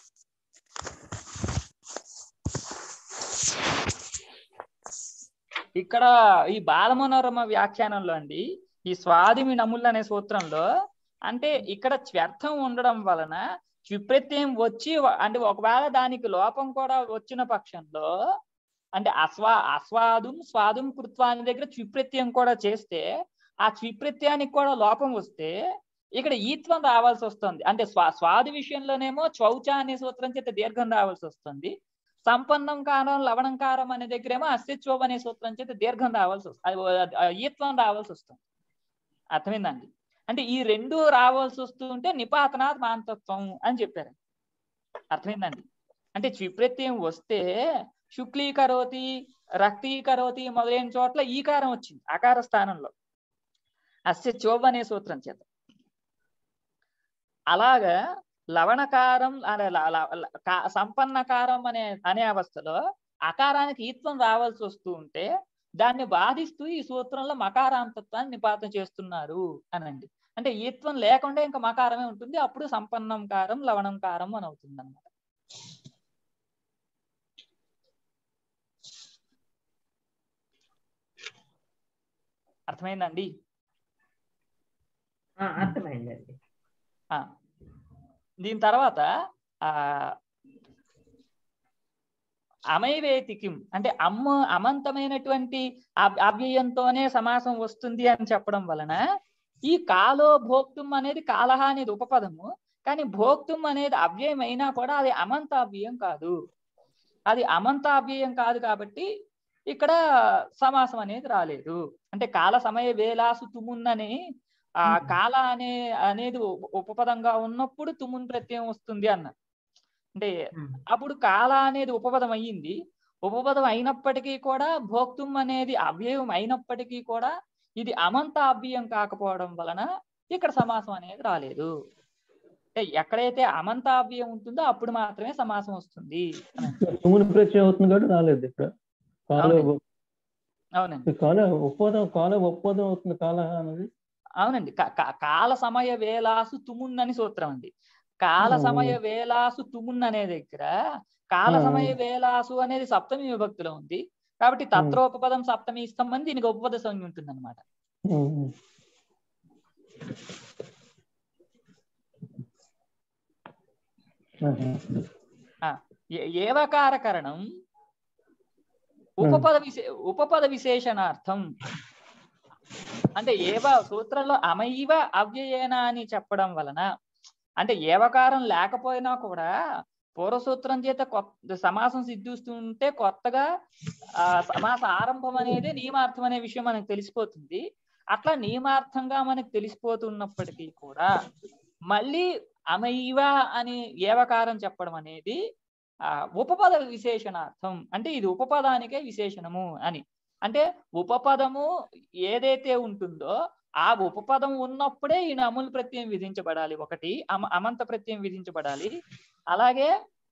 ఇక్కడ ఈ బాలమనోరమ వ్యాఖ్యానంలో అండి ఈ స్వాదిమి నములు అనే సూత్రంలో అంటే ఇక్కడ త్వ్యర్థం ఉండడం వలన త్విప్రత్యయం వచ్చి అంటే ఒకవేళ దానికి లోపం కూడా వచ్చిన పక్షంలో అంటే అస్వా అస్వాదుం స్వాదుం కృత్వా అనే దగ్గర త్విప్రత్యయం కూడా చేస్తే ఆ త్విప్రత్యానికి కూడా లోపం వస్తే ఇక్కడ ఈత్వం రావాల్సి వస్తుంది. అంటే స్వా స్వాదు విషయంలోనేమో చౌచ అనే సూత్రం చేత దీర్ఘం రావాల్సి వస్తుంది. సంపన్నం కారం లవణం కారం అనే దగ్గరేమో అస్తిత్వం అనే సూత్రం చేత దీర్ఘం రావాల్సి వస్తుంది, ఈత్వం రావాల్సి వస్తుంది. అర్థమైందండి? అంటే ఈ రెండు రావాల్సి వస్తుంటే నిపాతనాత్ మాంతత్వం అని చెప్పారు. అర్థమైందండి? అంటే త్విప్రత్యయం వస్తే శుక్లీకరోతి రక్తీకరోతి మొదలైన చోట్ల ఈకారం వచ్చింది అకార స్థానంలో అస్య చోవ్ అనే సూత్రం చేత. అలాగా లవణకారం అనే సంపన్నకారం అనే అనే అవస్థలో అకారానికి ఈత్వం రావాల్సి వస్తూ ఉంటే దాన్ని బాధిస్తూ ఈ సూత్రంలో మకారాంతత్వాన్ని నిపాతం చేస్తున్నారు అనండి. అంటే ఈత్వం లేకుండా ఇంకా మకారమే ఉంటుంది, అప్పుడు సంపన్నం కారం లవణం కారం అని అవుతుంది అన్నమాట. అర్థమైందండి? అర్థమైందండి. దీని తర్వాత ఆ అమైవేతికిం అంటే అమ్మ అమంతమైనటువంటి అవ్యయంతోనే సమాసం వస్తుంది అని చెప్పడం వలన ఈ కాలో భోక్తుం అనేది కాలహ అనేది ఉపపదము, కానీ భోక్తుం అనేది అవ్యయం అయినా కూడా అది అమంత అవ్యయం కాదు. అది అమంత అవ్యయం కాదు కాబట్టి ఇక్కడ సమాసం అనేది రాలేదు. అంటే కాల సమయ వేలాసు తుమున్నని ఆ కాల అనే అనేది ఉపపదంగా ఉన్నప్పుడు తుమున్ ప్రత్యయం వస్తుంది అన్న. అంటే అప్పుడు కాల అనేది ఉపపదం అయ్యింది. ఉపపదం అయినప్పటికీ కూడా భోక్తుం అనేది అవ్యయం అయినప్పటికీ కూడా ఇది అమంత అవ్యయం కాకపోవడం వలన ఇక్కడ సమాసం అనేది రాలేదు. అంటే ఎక్కడైతే అమంత అవ్యయం ఉంటుందో అప్పుడు మాత్రమే సమాసం వస్తుంది. తుమున్ ప్రత్యయం అవుతుంది కాబట్టి రాలేదు ఇక్కడ. అవునండి, కాల ఉపపదం కాల ఉపపదం అవుతుంది కాల అనేది. అవునండి. కాల సమయ వేలాసు తుమున్ అని సూత్రం అండి. కాల సమయ వేలాసు తుమున్ అనే దగ్గర కాల సమయ వేలాసు అనేది సప్తమి విభక్తిలో ఉంది కాబట్టి తత్రోపపదం సప్తమి ఇస్తాం అని దీనికి ఉపపద సంజ్ఞ ఉంటుంది అనమాట. ఏవకారకరణం ఉపపద విశే ఉపపద విశేషణార్థం అంటే ఏవ సూత్రంలో అమైవ అవ్యయేన అని చెప్పడం వలన అంటే ఏవకారం లేకపోయినా కూడా పూర్వసూత్రం చేత కొత్త సమాసం సిద్ధిస్తుంటే కొత్తగా ఆ సమాస ఆరంభం అనేది నియమార్థం అనే విషయం మనకు తెలిసిపోతుంది. అట్లా నియమార్థంగా మనకు తెలిసిపోతున్నప్పటికీ కూడా మళ్ళీ అమైవ అని ఏవకారం చెప్పడం అనేది ఆ ఉపపద విశేషణార్థం అంటే ఇది ఉపపదానికే విశేషణము అని. అంటే ఉపపదము ఏదైతే ఉంటుందో ఆ ఉపపదం ఉన్నప్పుడే ఈ నములు ప్రత్యయం విధించబడాలి. ఒకటి అమ అమంత ప్రత్యయం విధించబడాలి. అలాగే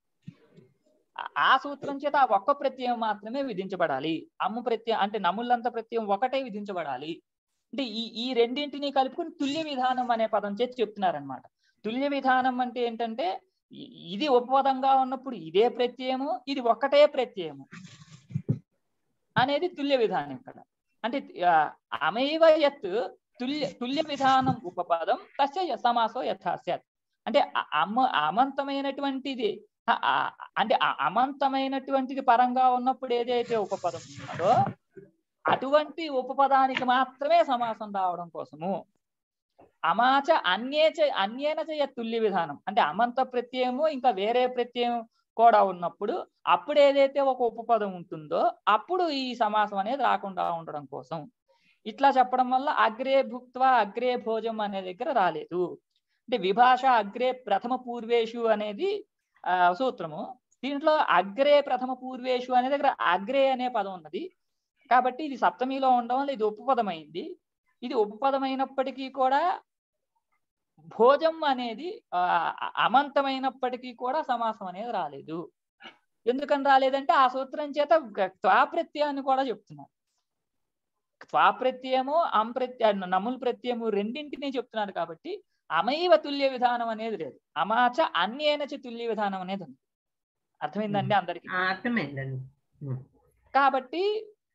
ఆ సూత్రం చేత ఆ ఒక్క ప్రత్యయం మాత్రమే విధించబడాలి. అమ్ము ప్రత్యయం అంటే నములంత ప్రత్యయం ఒకటే విధించబడాలి. అంటే ఈ ఈ రెండింటిని కలుపుకొని తుల్య విధానం అనే పదం చేతి చెప్తున్నారనమాట. తుల్య విధానం అంటే ఏంటంటే ఇది ఉపపదంగా ఉన్నప్పుడు ఇదే ప్రత్యయము, ఇది ఒక్కటే ప్రత్యయము అనేది తుల్య విధానం ఇక్కడ. అంటే అమైవ యత్ తుల్య తుల్య విధానం ఉపపదం తస్య సమాసో యథాస్యత్ అంటే అమ అమంతమైనటువంటిది అంటే అమంతమైనటువంటిది పరంగా ఉన్నప్పుడు ఏదైతే ఉపపదం ఉన్నదో అటువంటి ఉపపదానికి మాత్రమే సమాసం రావడం కోసము అమాచ అన్యేచ అన్యేన చ తుల్య విధానం అంటే అమంత ప్రత్యయము ఇంకా వేరే ప్రత్యయం కూడా ఉన్నప్పుడు అప్పుడు ఏదైతే ఒక ఉపపదం ఉంటుందో అప్పుడు ఈ సమాసం అనేది రాకుండా ఉండడం కోసం ఇట్లా చెప్పడం వల్ల అగ్రే భుక్త్వా అగ్రే భోజం అనే దగ్గర రాలేదు. అంటే విభాష అగ్రే ప్రథమ పూర్వేషు అనేది ఆ సూత్రము. దీంట్లో అగ్రే ప్రథమ పూర్వేషు అనే దగ్గర అగ్రే అనే పదం ఉన్నది కాబట్టి ఇది సప్తమిలో ఉండడం వల్ల ఇది ఉపపదమైంది. ఇది ఉపపదమైనప్పటికీ కూడా భోజం అనేది ఆ అమంతమైనప్పటికీ కూడా సమాసం అనేది రాలేదు. ఎందుకని రాలేదంటే ఆ సూత్రం చేత త్వాప్రత్యయాన్ని కూడా చెప్తున్నారు. త్వాప్రత్యయము అంప్రత్య నముల్ ప్రత్యయము రెండింటినీ చెప్తున్నారు కాబట్టి అమైవ తుల్య విధానం అనేది లేదు. అమాచ అన్యేనచ తుల్య విధానం అనేది ఉంది. అర్థమైందండి అందరికీ? అర్థమైందండి. కాబట్టి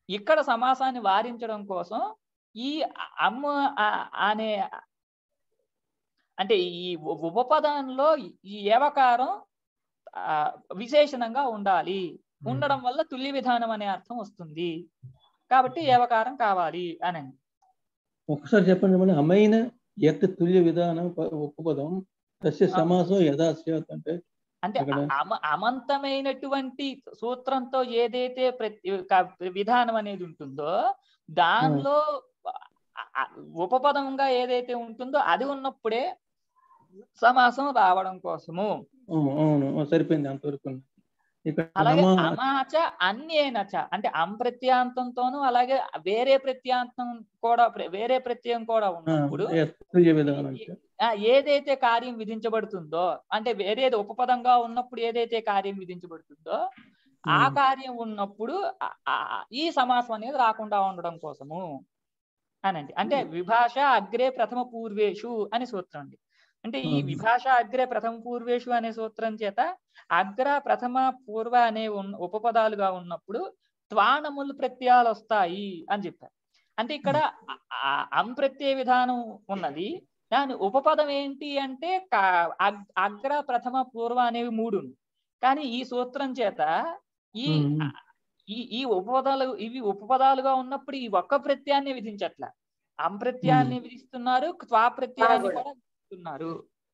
ఇక్కడ సమాసాన్ని వారించడం కోసం ఈ అమ్మ అనే అంటే ఈ ఉపపదంలో ఈ ఏవకారం విశేషణంగా ఉండాలి, ఉండడం వల్ల తుల్య విధానం అనే అర్థం వస్తుంది, కాబట్టి ఏవకారం కావాలి అని. ఒకసారి చెప్పండి మేడం, అమైన యత్ తుల్య విధానం ఉపపదం తస్య సమాసం యథా స్యాత్ అంటే అంటే అమ అమంతమైనటువంటి సూత్రంతో ఏదైతే ప్రతి విధానం అనేది ఉంటుందో దానిలో ఉపపదంగా ఏదైతే ఉంటుందో అది ఉన్నప్పుడే సమాసం రావడం కోసము. అవును, సరిపోయింది అంతవరకు. అలాగే అమాచ అన్యేనచ అంటే అం ప్రత్యాంతంతోనూ అలాగే వేరే ప్రత్యాంతం కూడా వేరే ప్రత్యయం కూడా ఉన్నప్పుడు ఏదైతే కార్యం విధించబడుతుందో అంటే వేరేది ఉపపదంగా ఉన్నప్పుడు ఏదైతే కార్యం విధించబడుతుందో ఆ కార్యం ఉన్నప్పుడు ఈ సమాసం అనేది రాకుండా ఉండడం కోసము అనండి. అంటే విభాష అగ్రే ప్రథమ పూర్వేషు అని సూత్రం అండి. అంటే ఈ విభాష అగ్రే ప్రథమ పూర్వేషు అనే సూత్రం చేత అగ్ర ప్రథమ పూర్వ అనే ఉపపదాలుగా ఉన్నప్పుడు త్వాణములు ప్రత్యయాలు వస్తాయి అని చెప్పారు. అంటే ఇక్కడ అం ప్రత్యయ విధానం ఉన్నది, దాని ఉపపదం ఏంటి అంటే అగ్ర ప్రథమ పూర్వ అనేవి మూడు. కానీ ఈ సూత్రం చేత ఈ ఈ ఉపపదాలు ఇవి ఉపపదాలుగా ఉన్నప్పుడు ఈ ఒక్క ప్రత్యయాన్ని విధించట్లా, అం ప్రత్యయాన్ని విధిస్తున్నారు, త్వా ప్రత్యయాన్ని కూడా విధిస్తున్నారు.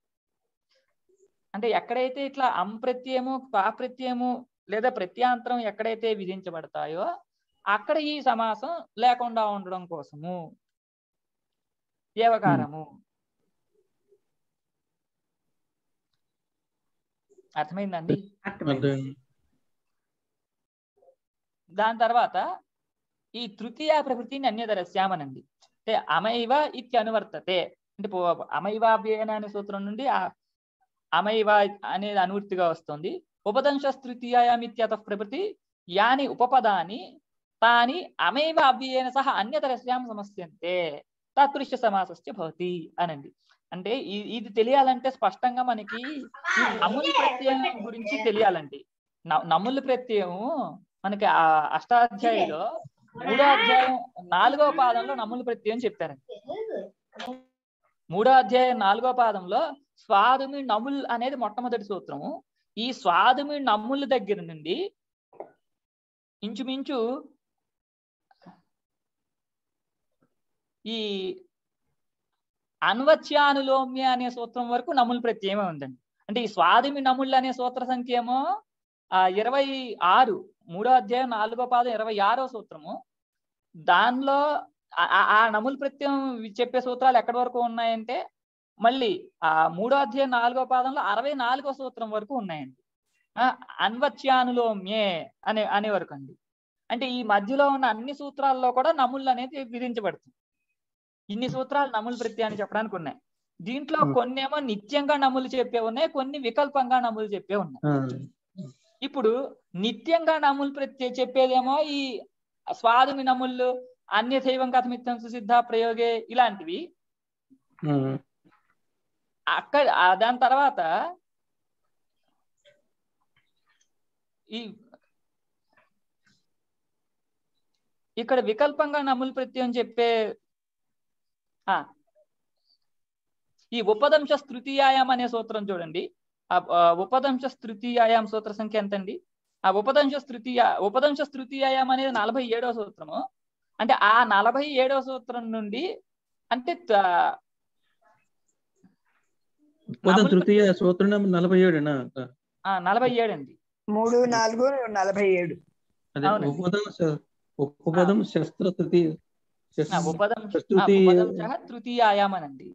అంటే ఎక్కడైతే ఇట్లా అం ప్రత్యయము త్వా ప్రత్యయము లేదా ప్రత్యాంతరం ఎక్కడైతే విధించబడతాయో అక్కడ ఈ సమాసం లేకుండా ఉండడం కోసము ఏవకారము. అర్థమైందండి? దాని తర్వాత ఈ తృతీయ ప్రకృతిని అన్యతరస్యామనండి. అంటే అమైవ ఇత్యనువర్తతే అంటే అమైవాభ్యేన అనే సూత్రం నుండి అమైవ అనేది అనువృత్తిగా వస్తుంది. ఉపదంశ తృతీయామిత్యత ప్రకృతి యాని ఉపపదాని తాని అమైవ అవ్యయేన సహ అన్యతరస్యాం సమస్యంతే తాదృశ్య సమాసస్య భవతి అనండి. అంటే ఇది తెలియాలంటే స్పష్టంగా మనకి ఈ నములు ప్రత్యయం గురించి తెలియాలండి. నములు ప్రత్యయం మనకి ఆ అష్టాధ్యాయులో మూడో అధ్యాయం నాలుగో పాదంలో నములు ప్రత్యయం చెప్పారండి. మూడో అధ్యాయం నాలుగో పాదంలో స్వాదుమి నముల్ అనేది మొట్టమొదటి సూత్రము. ఈ స్వాదుమి నమ్ముల దగ్గర నుండి ఇంచుమించు ఈ అన్వచ్యానులోమ్య అనే సూత్రం వరకు నముల్ ప్రత్యయమే ఉందండి. అంటే ఈ స్వాదిమి నముల్ అనే సూత్ర సంఖ్య ఏమో ఆ ఇరవై ఆరు మూడో అధ్యాయం నాలుగో పాదం ఇరవై ఆరో సూత్రము. దానిలో ఆ నముల్ ప్రత్యయం చెప్పే సూత్రాలు ఎక్కడి వరకు ఉన్నాయంటే మళ్ళీ ఆ మూడో అధ్యాయం నాలుగో పాదంలో అరవై నాలుగో సూత్రం వరకు ఉన్నాయండి. అన్వచ్యానులోమ్యే అనే అనే వరకు అండి. అంటే ఈ మధ్యలో ఉన్న అన్ని సూత్రాల్లో కూడా నముల్ అనేది విధించబడుతుంది. ఇన్ని సూత్రాలు నములు ప్రత్యయాన్ని చెప్పడానికి ఉన్నాయి. దీంట్లో కొన్నేమో నిత్యంగా నములు చెప్పే ఉన్నాయి, కొన్ని వికల్పంగా నములు చెప్పే ఉన్నాయి. ఇప్పుడు నిత్యంగా నములు ప్రత్యయ చెప్పేదేమో ఈ స్వాదుమి నములు, అన్యథైవం కథమిత్తం సుసిద్ధ ప్రయోగే ఇలాంటివి. అక్కడ దాని తర్వాత ఈ ఇక్కడ వికల్పంగా నములు ప్రత్యయం చెప్పే ఈ ఉపదంశ తృతీయాయాం అనే సూత్రం చూడండి. ఆ ఉపదంశ తృతీయాయాం సూత్ర సంఖ్య ఎంతండి? ఆ ఉపదంశ తృతీయ ఉపదంశ తృతీయాయాం అనేది నలభై ఏడవ సూత్రము. అంటే ఆ నలభై ఏడవ సూత్రం నుండి అంటే తృతీయ సూత్రం నలభై ఏడునా? నలభై ఏడు అండి. మూడు నాలుగు నలభై ఏడు. ఉపపదం శస్త్ర తృతీయ తృతీయాయామనండి.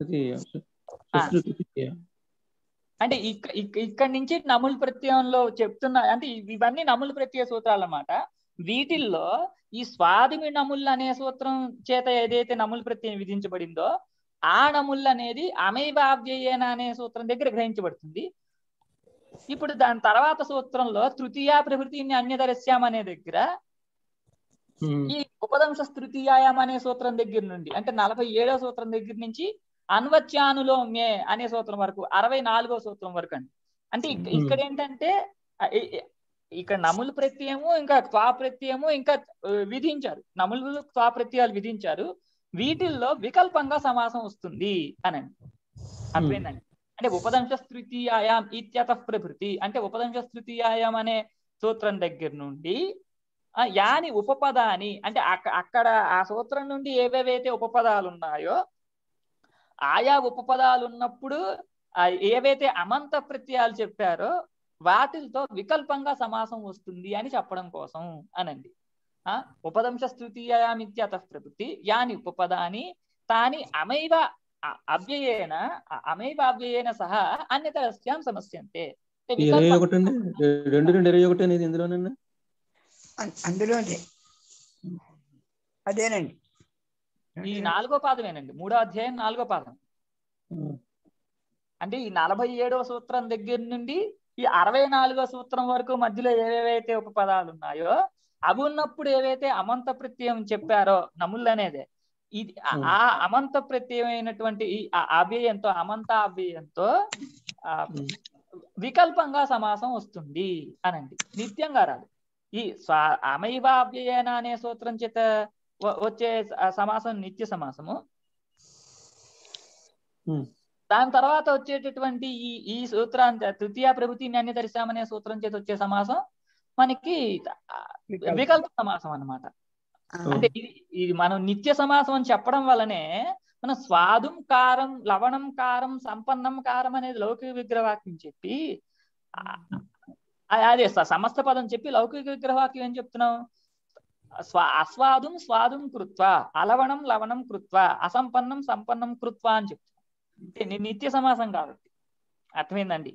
అంటే ఇక్కడి నుంచి నముల్ ప్రత్యయంలో చెప్తున్నా అంటే ఇవన్నీ నముల్ ప్రత్యయ సూత్రాలు అన్నమాట. వీటిల్లో ఈ స్వాదిమి నముల్ అనే సూత్రం చేత ఏదైతే నముల్ ప్రత్యయం విధించబడిందో ఆ నముల్ అనేది అమైవావ్యయేన అనే సూత్రం దగ్గర గ్రహించబడుతుంది. ఇప్పుడు దాని తర్వాత సూత్రంలో తృతీయ ప్రవృత్తిని అన్యదరస్యాం అనే దగ్గర ఈ ఉపదంశ తృతీయాయాం అనే సూత్రం దగ్గర నుండి అంటే నలభై ఏడో సూత్రం దగ్గర నుంచి అన్వచ్యానులోమ్యే అనే సూత్రం వరకు అరవై నాలుగో సూత్రం వరకు అండి. అంటే ఇక్కడ ఏంటంటే ఇక్కడ నములు ప్రత్యయము ఇంకా త్వా ప్రత్యయము ఇంకా విధించారు, నములు త్వా ప్రత్యయాలు విధించారు. వీటిల్లో వికల్పంగా సమాసం వస్తుంది అనండి. అర్థమైందండి? అంటే ఉపదంశ తృతీయాయాం ఇత్యతః ప్రభృతి అంటే ఉపదంశ తృతీయాయాం అనే సూత్రం దగ్గర నుండి యాని ఉపపదాని అంటే అక్కడ ఆ సూత్రం నుండి ఏవేవైతే ఉపపదాలు ఉన్నాయో ఆయా ఉపపదాలు ఉన్నప్పుడు ఏవైతే అమంత ప్రత్యయాలు చెప్పారో వాటితో వికల్పంగా సమాసం వస్తుంది అని చెప్పడం కోసం అనండి. ఆ ఉపదంశ తృతీయాయాం ఇత్యతః ప్రభృతి యాని ఉపపదాని తాని అమైవ అవ్యయేన అమైవ అవ్యయేన సహా అన్యతరస్యాం సమస్యంతే. ఇరవై ఒకటి అండి, రెండు రెండు ఇరవై ఒకటి అనేది ఇందులోనన్నా అందులోనే అదేనండి. ఈ నాలుగో పాదమేనండి, మూడో అధ్యాయం నాలుగో పాదం. అంటే ఈ నలభై ఏడవ సూత్రం దగ్గర నుండి ఈ అరవై నాలుగో సూత్రం వరకు మధ్యలో ఏవేవైతే ఉపపదాలు ఉన్నాయో అవి ఉన్నప్పుడు ఏవైతే అమంత ప్రత్యయం చెప్పారో నములు అనేదే, ఇది ఆ అమంత ప్రత్యయమైనటువంటి ఈ అవ్యయంతో అమంత అవ్యయంతో ఆ వికల్పంగా సమాసం వస్తుంది అనండి. నిత్యంగా రాదు. ఈ స్వా అమైవ అవ్యయేన అనే సూత్రం చేత వచ్చే సమాసం నిత్య సమాసము. దాని తర్వాత వచ్చేటటువంటి ఈ ఈ సూత్రాన్ని తృతీయ ప్రభుతి అన్యతరస్యాం అనే సూత్రం చేత వచ్చే సమాసం మనకి వికల్ప సమాసం అన్నమాట. అంటే ఇది ఇది మనం నిత్య సమాసం అని చెప్పడం వల్లనే మనం స్వాదుం కారం లవణం కారం సంపన్నం కారం అనేది లౌకిక విగ్రహవాక్యం చెప్పి అదే సమస్త పదం చెప్పి లౌకిక విగ్రహవాక్యం ఏం చెప్తున్నాం? స్వా అస్వాదుం స్వాదుం కృత్వా అలవణం లవణం కృత్వా అసంపన్నం సంపన్నం కృత్వా అని చెప్తున్నాం. అంటే నిత్య సమాసం కాబట్టి. అర్థమైందండి?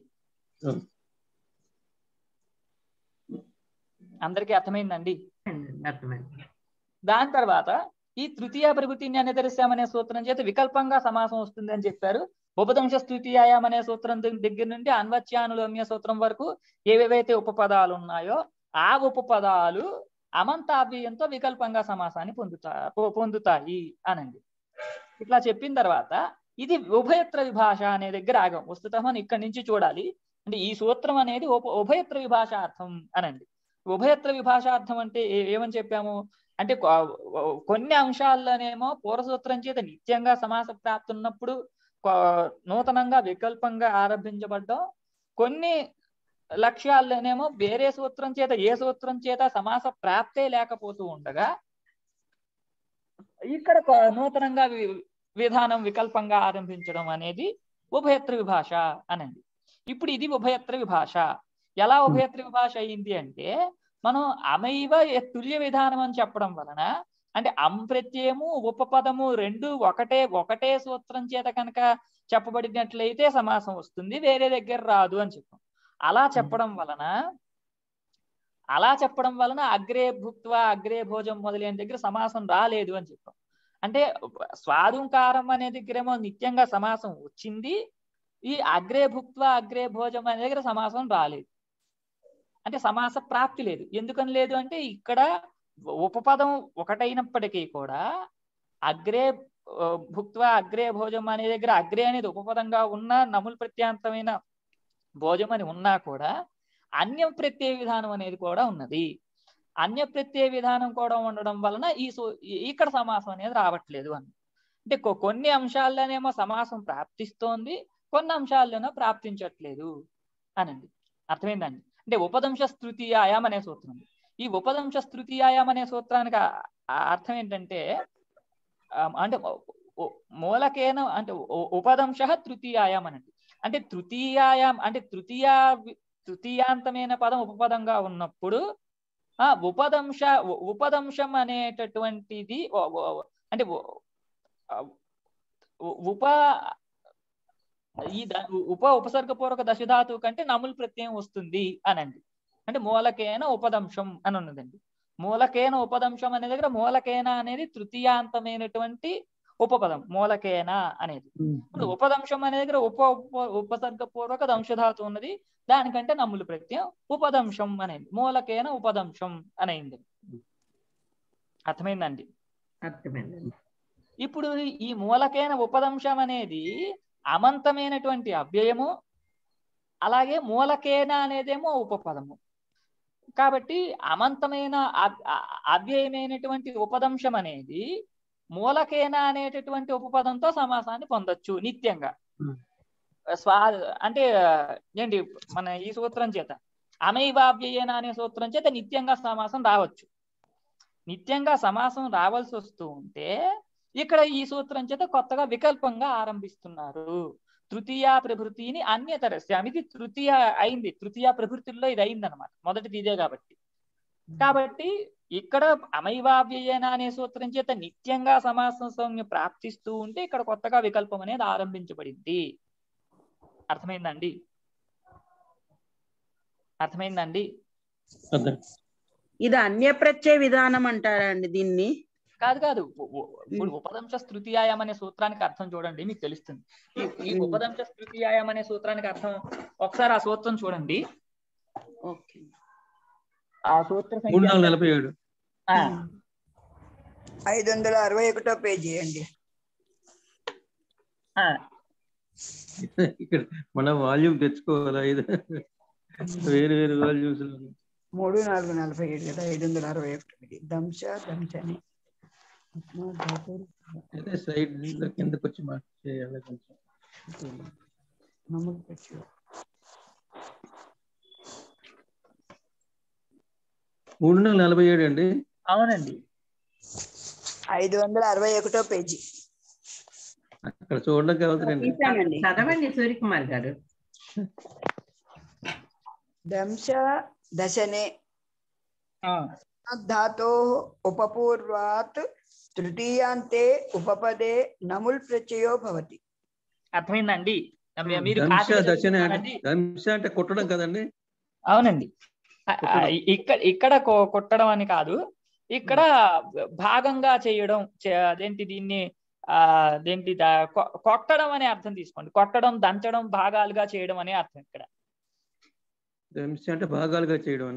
అందరికీ అర్థమైందండి? దాని తర్వాత ఈ తృతీయ ప్రభుతి అన్యతరస్యాం అనే సూత్రం చేత వికల్పంగా సమాసం వస్తుంది అని చెప్పారు. ఉపదంశ తృతీయాయాం అనే సూత్రం దగ్గర నుండి అన్వచ్యానులోమ్య సూత్రం వరకు ఏవేవైతే ఉపపదాలు ఉన్నాయో ఆ ఉపపదాలు అమంతావ్యయంతో వికల్పంగా సమాసాన్ని పొందుతా పొందుతాయి అనండి. ఇట్లా చెప్పిన తర్వాత ఇది ఉభయత్ర విభాష అనే దగ్గర ఆగం. వస్తుతం అని ఇక్కడి నుంచి చూడాలి. అంటే ఈ సూత్రం అనేది ఉభయత్ర విభాషార్థం అనండి. ఉభయత్ర విభాషార్థం అంటే ఏమని చెప్పాము అంటే కొన్ని అంశాల్లోనేమో పూర్వసూత్రం చేత నిత్యంగా సమాస ప్రాప్తి ఉన్నప్పుడు నూతనంగా వికల్పంగా ఆరంభించబడ్డం, కొన్ని లక్ష్యాల్లోనేమో వేరే సూత్రం చేత ఏ సూత్రం చేత సమాస ప్రాప్తే లేకపోతూ ఉండగా ఇక్కడ నూతనంగా విధానం వికల్పంగా ఆరంభించడం అనేది ఉభయత్ర విభాష అనండి. ఇప్పుడు ఇది ఉభయత్ర విభాష. ఎలా ఉభయత్ర విభాష అయింది అంటే మనం అమైవ తుల్య విధానం అని చెప్పడం వలన అంటే అం ప్రత్యయము ఉపపదము రెండు ఒకటే ఒకటే సూత్రం చేత కనుక చెప్పబడినట్లయితే సమాసం వస్తుంది, వేరే దగ్గర రాదు అని చెప్పాం. అలా చెప్పడం వలన అలా చెప్పడం వలన అగ్రే భుక్త్వా అగ్రే భోజం మొదలైన దగ్గర సమాసం రాలేదు అని చెప్పాం. అంటే స్వాదుంకారం అనే దగ్గరేమో నిత్యంగా సమాసం వచ్చింది, ఈ అగ్రే భుక్త్వా అగ్రే భోజం అనే దగ్గర సమాసం రాలేదు. అంటే సమాస ప్రాప్తి లేదు. ఎందుకని లేదు అంటే ఇక్కడ ఉపపదం ఒకటైనప్పటికీ కూడా అగ్రే భుక్త్వా అగ్రే భోజం అనే దగ్గర అగ్రే అనేది ఉపపదంగా ఉన్నా నములు ప్రత్యాంతమైన భోజం అని ఉన్నా కూడా అన్య ప్రత్యయ విధానం అనేది కూడా ఉన్నది. అన్య ప్రత్యయ విధానం కూడా ఉండడం వలన ఈ ఇక్కడ సమాసం అనేది రావట్లేదు అని. అంటే కొన్ని అంశాల్లోనేమో సమాసం ప్రాప్తిస్తోంది, కొన్ని అంశాల్లోనో ప్రాప్తించట్లేదు అనండి. అర్థమైందండి? అంటే ఉపదంశ తృతీయాయాం అనే సూత్రం. ఈ ఉపదంశ తృతీయాయాం అనే సూత్రానికి అర్థం ఏంటంటే అంటే మూలకేన అంటే ఉపదంశ తృతీయాయాం అనండి. అంటే తృతీయాయాం అంటే తృతీయ తృతీయాంతమైన పదం ఉపపదంగా ఉన్నప్పుడు ఆ ఉపదంశ ఉపదంశం అనేటటువంటిది అంటే ఉప ఈ ఉప ఉపసర్గపూర్వక దశధాతువు కంటే నములు ప్రత్యయం వస్తుంది అనండి. అంటే మూలకేన ఉపదంశం అని ఉన్నదండి. మూలకేన ఉపదంశం అనే దగ్గర మూలకేన అనేది తృతీయాంతమైనటువంటి ఉపపదం మూలకేన అనేది. ఇప్పుడు ఉపదంశం అనే దగ్గర ఉప ఉపసర్గపూర్వక దంశధాతువు ఉన్నది, దానికంటే నములు ప్రత్యయం ఉపదంశం అనేది మూలకేన ఉపదంశం అనేది. అర్థమైందండి? అర్థమైందండి. ఇప్పుడు ఈ మూలకేన ఉపదంశం అనేది అమంతమైనటువంటి అవ్యయము, అలాగే మూలకేన అనేదేమో ఉపపదము. కాబట్టి అమంతమైన అవ్యయమైనటువంటి ఉపదంశం అనేది మూలకేన అనేటటువంటి ఉపపదంతో సమాసాన్ని పొందొచ్చు నిత్యంగా. స్వా అంటే ఏంటి మన ఈ సూత్రం చేత అమైవావ్యయేన అనే సూత్రం చేత నిత్యంగా సమాసం రావచ్చు. నిత్యంగా సమాసం రావాల్సి వస్తూ ఉంటే ఇక్కడ ఈ సూత్రం చేత కొత్తగా వికల్పంగా ఆరంభిస్తున్నారు. తృతీయ ప్రభృతిని అన్యతరస్యాం. ఇది తృతీయ అయింది, తృతీయ ప్రభృతుల్లో ఇది అయింది అనమాట, మొదటిది ఇదే కాబట్టి. కాబట్టి ఇక్కడ అమైవావ్యయేన అనే సూత్రం చేత నిత్యంగా సమాసం సంజ్ఞ ప్రాప్తిస్తూ ఉంటే ఇక్కడ కొత్తగా వికల్పం అనేది ఆరంభించబడింది. అర్థమైందండి? అర్థమైందండి? ఇది అన్య ప్రత్యయ విధానం అంటారా అండి దీన్ని? కాదు కాదు ఇప్పుడు ఉపదంశ తృతీయాయం అనే సూత్రానికి అర్థం చూడండి, మీకు తెలుస్తుంది. ఈ ఉపదంశ తృతీయాయం అనే సూత్రానికి అర్థం ఒకసారి ఆ సూత్రం చూడండి. ఆ సూత్రం మూడు నాలుగు నలభై ఏడు ఐదు వందల అరవై ఒకటో పేజీ అండి. ఇక్కడ మన వాల్యూమ్ తెచ్చుకోవాలి, ఐదు వేరు వేరు వాల్యూమ్స్. మూడు నాలుగు నలభై ఏడు కదా, ఐదు వందల అరవై ఒకటి దంశ దంశని అదే సైడ్ కిందకి వచ్చి మాట చేయాలి కొంచెం. మూడు వందల నలభై ఏడు అండి. అవునండి, ఐదు వందల అరవై ఒకటో పేజీ. అక్కడ చూడడం కావద్దండి, చదవండి సూర్యకుమార్ గారు. దంశ దశనే ధాతో ఉపపూర్వాత్ తృతీయాంతే ఉపపదే నముల్ ప్రత్యయో భవతి. అర్థమైందండి? మీరు దంశ అంటే కొట్టడం కదండి? అవునండి, ఇక్కడ ఇక్కడ కొట్టడం అని కాదు, ఇక్కడ భాగంగా చేయడం. అదేంటి దీన్ని ఆ దేంటి కొట్టడం అనే అర్థం తీసుకోండి. కొట్టడం, దంచడం, భాగాలుగా చేయడం అనే అర్థం ఇక్కడ. దంశ అంటే భాగాలుగా చేయడం.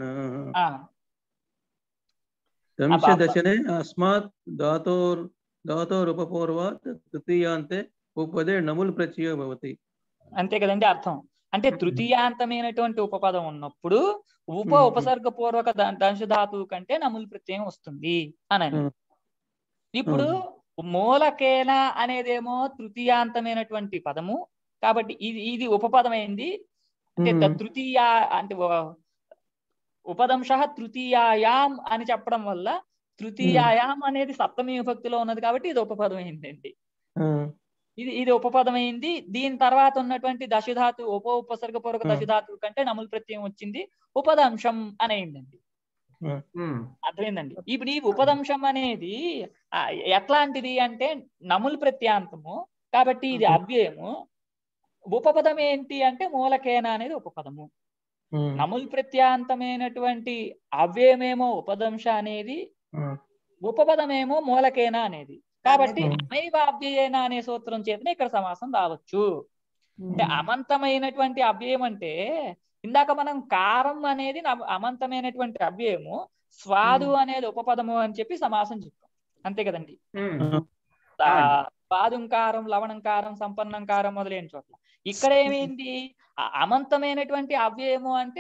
దంశ దశనే అస్మాత్ ధాతోర్ ధాతోర్ ఉపపూర్వాత్ తృతీయాంతే ఉపపదే నముల్ ప్రత్యయో భవతి. అంతే కదండి అర్థం. అంటే తృతీయాంతమైనటువంటి ఉపపదం ఉన్నప్పుడు ఉప ఉపసర్గ పూర్వక దంశ ధాతువు కంటే నముల్ ప్రత్యయం వస్తుంది అని. ఇప్పుడు మూలకేన అనేదేమో తృతీయాంతమైనటువంటి పదము కాబట్టి ఇది ఇది ఉపపదమైంది. అంటే తృతీయ అంటే ఉపదంశ తృతీయాయాం అని చెప్పడం వల్ల తృతీయాయాం అనేది సప్తమి విభక్తిలో ఉన్నది కాబట్టి ఇది ఉపపదం అయిందండి. ఇది ఇది ఉపపదమైంది. దీని తర్వాత ఉన్నటువంటి దశధాతు ఉప ఉపసర్గ పూర్వక దశధాతువు కంటే నముల్ ప్రత్యయం వచ్చింది, ఉపదంశం అనేయిందండి. అర్థమైందండి? ఇప్పుడు ఈ ఉపదంశం అనేది ఎట్లాంటిది అంటే నముల్ ప్రత్యాంతము కాబట్టి ఇది అవ్యయము. ఉపపదం ఏంటి అంటే మూలకేన అనేది ఉపపదము. నముల్ ప్రత్యాంతమైనటువంటి అవ్యయమేమో ఉపదంశ అనేది, ఉపపదమేమో మూలకేన అనేది. కాబట్టి అమైవావ్యయేన అనే సూత్రం చేతనే ఇక్కడ సమాసం రావచ్చు. అంటే అమంతమైనటువంటి అవ్యయం అంటే ఇందాక మనం కారం అనేది అమంతమైనటువంటి అవ్యయము, స్వాదు అనేది ఉపపదము అని చెప్పి సమాసం చెప్పాం, అంతే కదండి? స్వాదుంకారం, లవణంకారం, సంపన్నంకారం మొదలైన చోట్ల ఇక్కడ ఏమైంది? అమంతమైనటువంటి అవ్యయము అంటే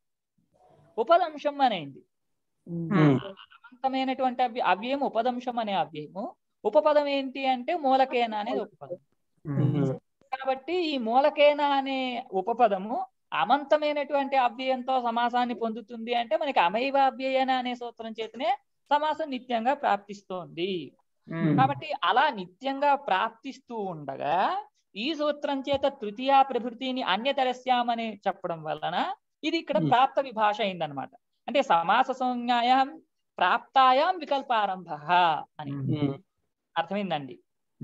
ఉపదంశం అనేది. అమంతమైనటువంటి అవ్య అవ్యయం ఉపదంశం అనే అవ్యయము. ఉపపదం ఏంటి అంటే మూలకేన అనేది ఉపపదం. కాబట్టి ఈ మూలకేన అనే ఉపపదము అమంతమైనటువంటి అవ్యయంతో సమాసాన్ని పొందుతుంది అంటే మనకి అమైవావ్యయేన అనే సూత్రం చేతనే సమాసం నిత్యంగా ప్రాప్తిస్తోంది. కాబట్టి అలా నిత్యంగా ప్రాప్తిస్తూ ఉండగా ఈ సూత్రం చేత తృతీయ ప్రభృతిని అన్యతరస్యామని చెప్పడం వలన ఇది ఇక్కడ ప్రాప్త విభాష అయిందనమాట. అంటే సమాస సంజ్ఞాయాం ప్రాప్తాయాం వికల్పారంభ అని అర్థమైందండి.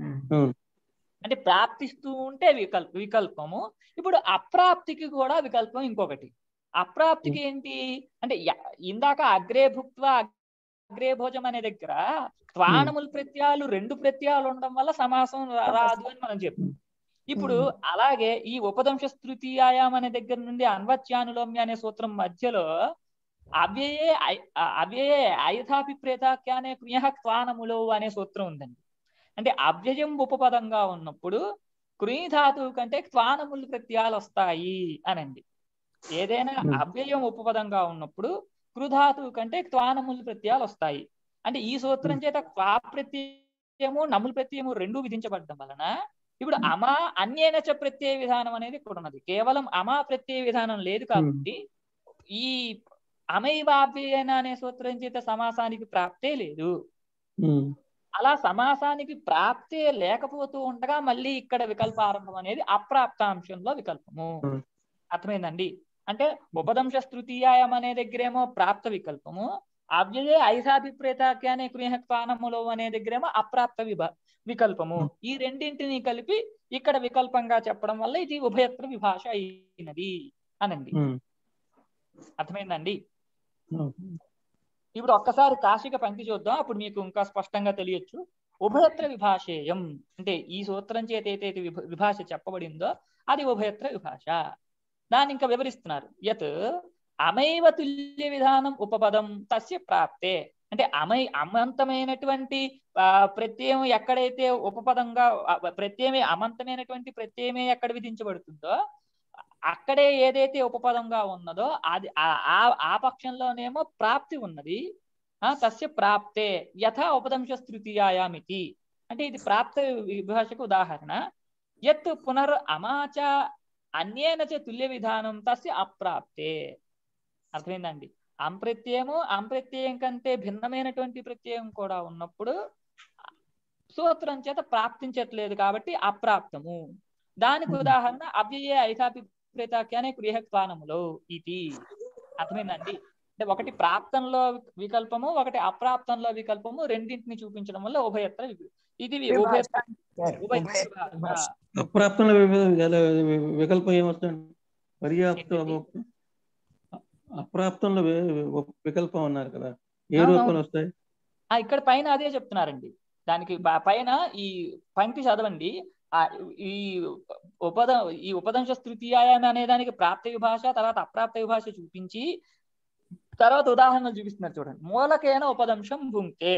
అంటే ప్రాప్తిస్తూ ఉంటే వికల్ప వికల్పము. ఇప్పుడు అప్రాప్తికి కూడా వికల్పం ఇంకొకటి. అప్రాప్తికి ఏంటి అంటే ఇందాక అగ్రే భుక్త్వా అగ్రే భోజం అనే దగ్గర త్వాణముల ప్రత్యయాలు రెండు ప్రత్యయాలు ఉండడం వల్ల సమాసం రాదు అని మనం చెప్పాం. ఇప్పుడు అలాగే ఈ ఉపదంశ తృతీయాయాం అనే దగ్గర నుండి అన్వత్యానులోమ్య అనే సూత్రం మధ్యలో అవ్యయే అవ్యయే అయథాపి ప్రేతాఖ్యానే క్రియః త్వానములో అనే సూత్రం ఉందండి. అంటే అవ్యయం ఉపపదంగా ఉన్నప్పుడు కృయిధాతువు కంటే త్వానములు ప్రత్యయాలు వస్తాయి అనండి. ఏదైనా అవ్యయం ఉపపదంగా ఉన్నప్పుడు కృధాతు కంటే త్వానములు ప్రత్యయాలు వస్తాయి. అంటే ఈ సూత్రం చేత క్వా ప్రత్యయము నములు ప్రత్యయము రెండు విధించబడడం వలన ఇప్పుడు అమా అన్యేనచ ప్రత్యయ విధానం అనేది ఇక్కడ ఉన్నది. కేవలం అమా ప్రత్యయ విధానం లేదు కాబట్టి ఈ అమైవాభ్యేన అనే సూత్రం చేత సమాసానికి ప్రాప్తే లేదు. అలా సమాసానికి ప్రాప్తే లేకపోతూ ఉండగా మళ్ళీ ఇక్కడ వికల్ప ఆరంభం అనేది అప్రాప్తాంశంలో వికల్పము. అర్థమైందండి? అంటే ఉపదంశ తృతీయాయం అనే దగ్గరేమో ప్రాప్త వికల్పము, అవ్యయే ఐసాభిప్రేతాఖ్య అనే గృహత్వానములో అనే దగ్గరేమో అప్రాప్త విభ వికల్పము. ఈ రెండింటిని కలిపి ఇక్కడ వికల్పంగా చెప్పడం వల్ల ఇది ఉభయత్ర విభాష అయినది అనండి. అర్థమైందండి? ఇప్పుడు ఒక్కసారి కాశిక పంక్తి చూద్దాం, అప్పుడు మీకు ఇంకా స్పష్టంగా తెలియచ్చు. ఉభయత్ర విభాషేయం అంటే ఈ సూత్రం చేత ఏదైతే విభాష చెప్పబడిందో అది ఉభయత్ర విభాష. దాన్ని ఇంకా వివరిస్తున్నారు. యత్ అమైవ తుల్య విధానం ఉపపదం తస్య ప్రాప్తే. అంటే అమై అమంతమైనటువంటి ఆ ప్రత్యయం ఎక్కడైతే ఉపపదంగా ప్రత్యయమే అమంతమైనటువంటి ప్రత్యయమే ఎక్కడ విధించబడుతుందో అక్కడే ఏదైతే ఉపపదంగా ఉన్నదో అది ఆ ఆ పక్షంలోనేమో ప్రాప్తి ఉన్నది. ఆ తస్య ప్రాప్తే యథా ఉపదంశ తృతీయాయామితి. అంటే ఇది ప్రాప్త విభాషకు ఉదాహరణ. యత్ పునర్ అమాచ అన్యేన చ తుల్య విధానం తస్య అప్రాప్తే. అర్థమైందండి? అంప్రత్యయము అంప్రత్యయం కంటే భిన్నమైనటువంటి ప్రత్యయం కూడా ఉన్నప్పుడు సూత్రం చేత ప్రాప్తించట్లేదు కాబట్టి అప్రాప్తము. దానికి ఉదాహరణ అవ్యయే ఐసాభిప్రేతాఖ్య అనే గృహత్వానములో ఇది. అర్థమైందండి? అంటే ఒకటి ప్రాప్తంలో వికల్పము, ఒకటి అప్రాప్తంలో వికల్పము, రెండింటిని చూపించడం వల్ల ఉభయత్ర ఇది ఉభయత్ర అప్రాప్తంలో వికల్పం ఏమొస్తుంది? పర్యాప్తం అప్రాప్తంలో వికల్పం అన్నారు కదా, ఏ రూపంలో వస్తాయి? ఇక్కడ పైన అదే చెప్తున్నారండి. దానికి పైన ఈ పంక్తి చదవండి. ఈ ఉపద ఈ ఉపదంశ తృతీయాయం అనే దానికి ప్రాప్త విభాష, తర్వాత అప్రాప్త విభాష చూపించి తర్వాత ఉదాహరణలు చూపిస్తున్నారు చూడండి. మూలకేన ఉపదంశం భుంక్తే,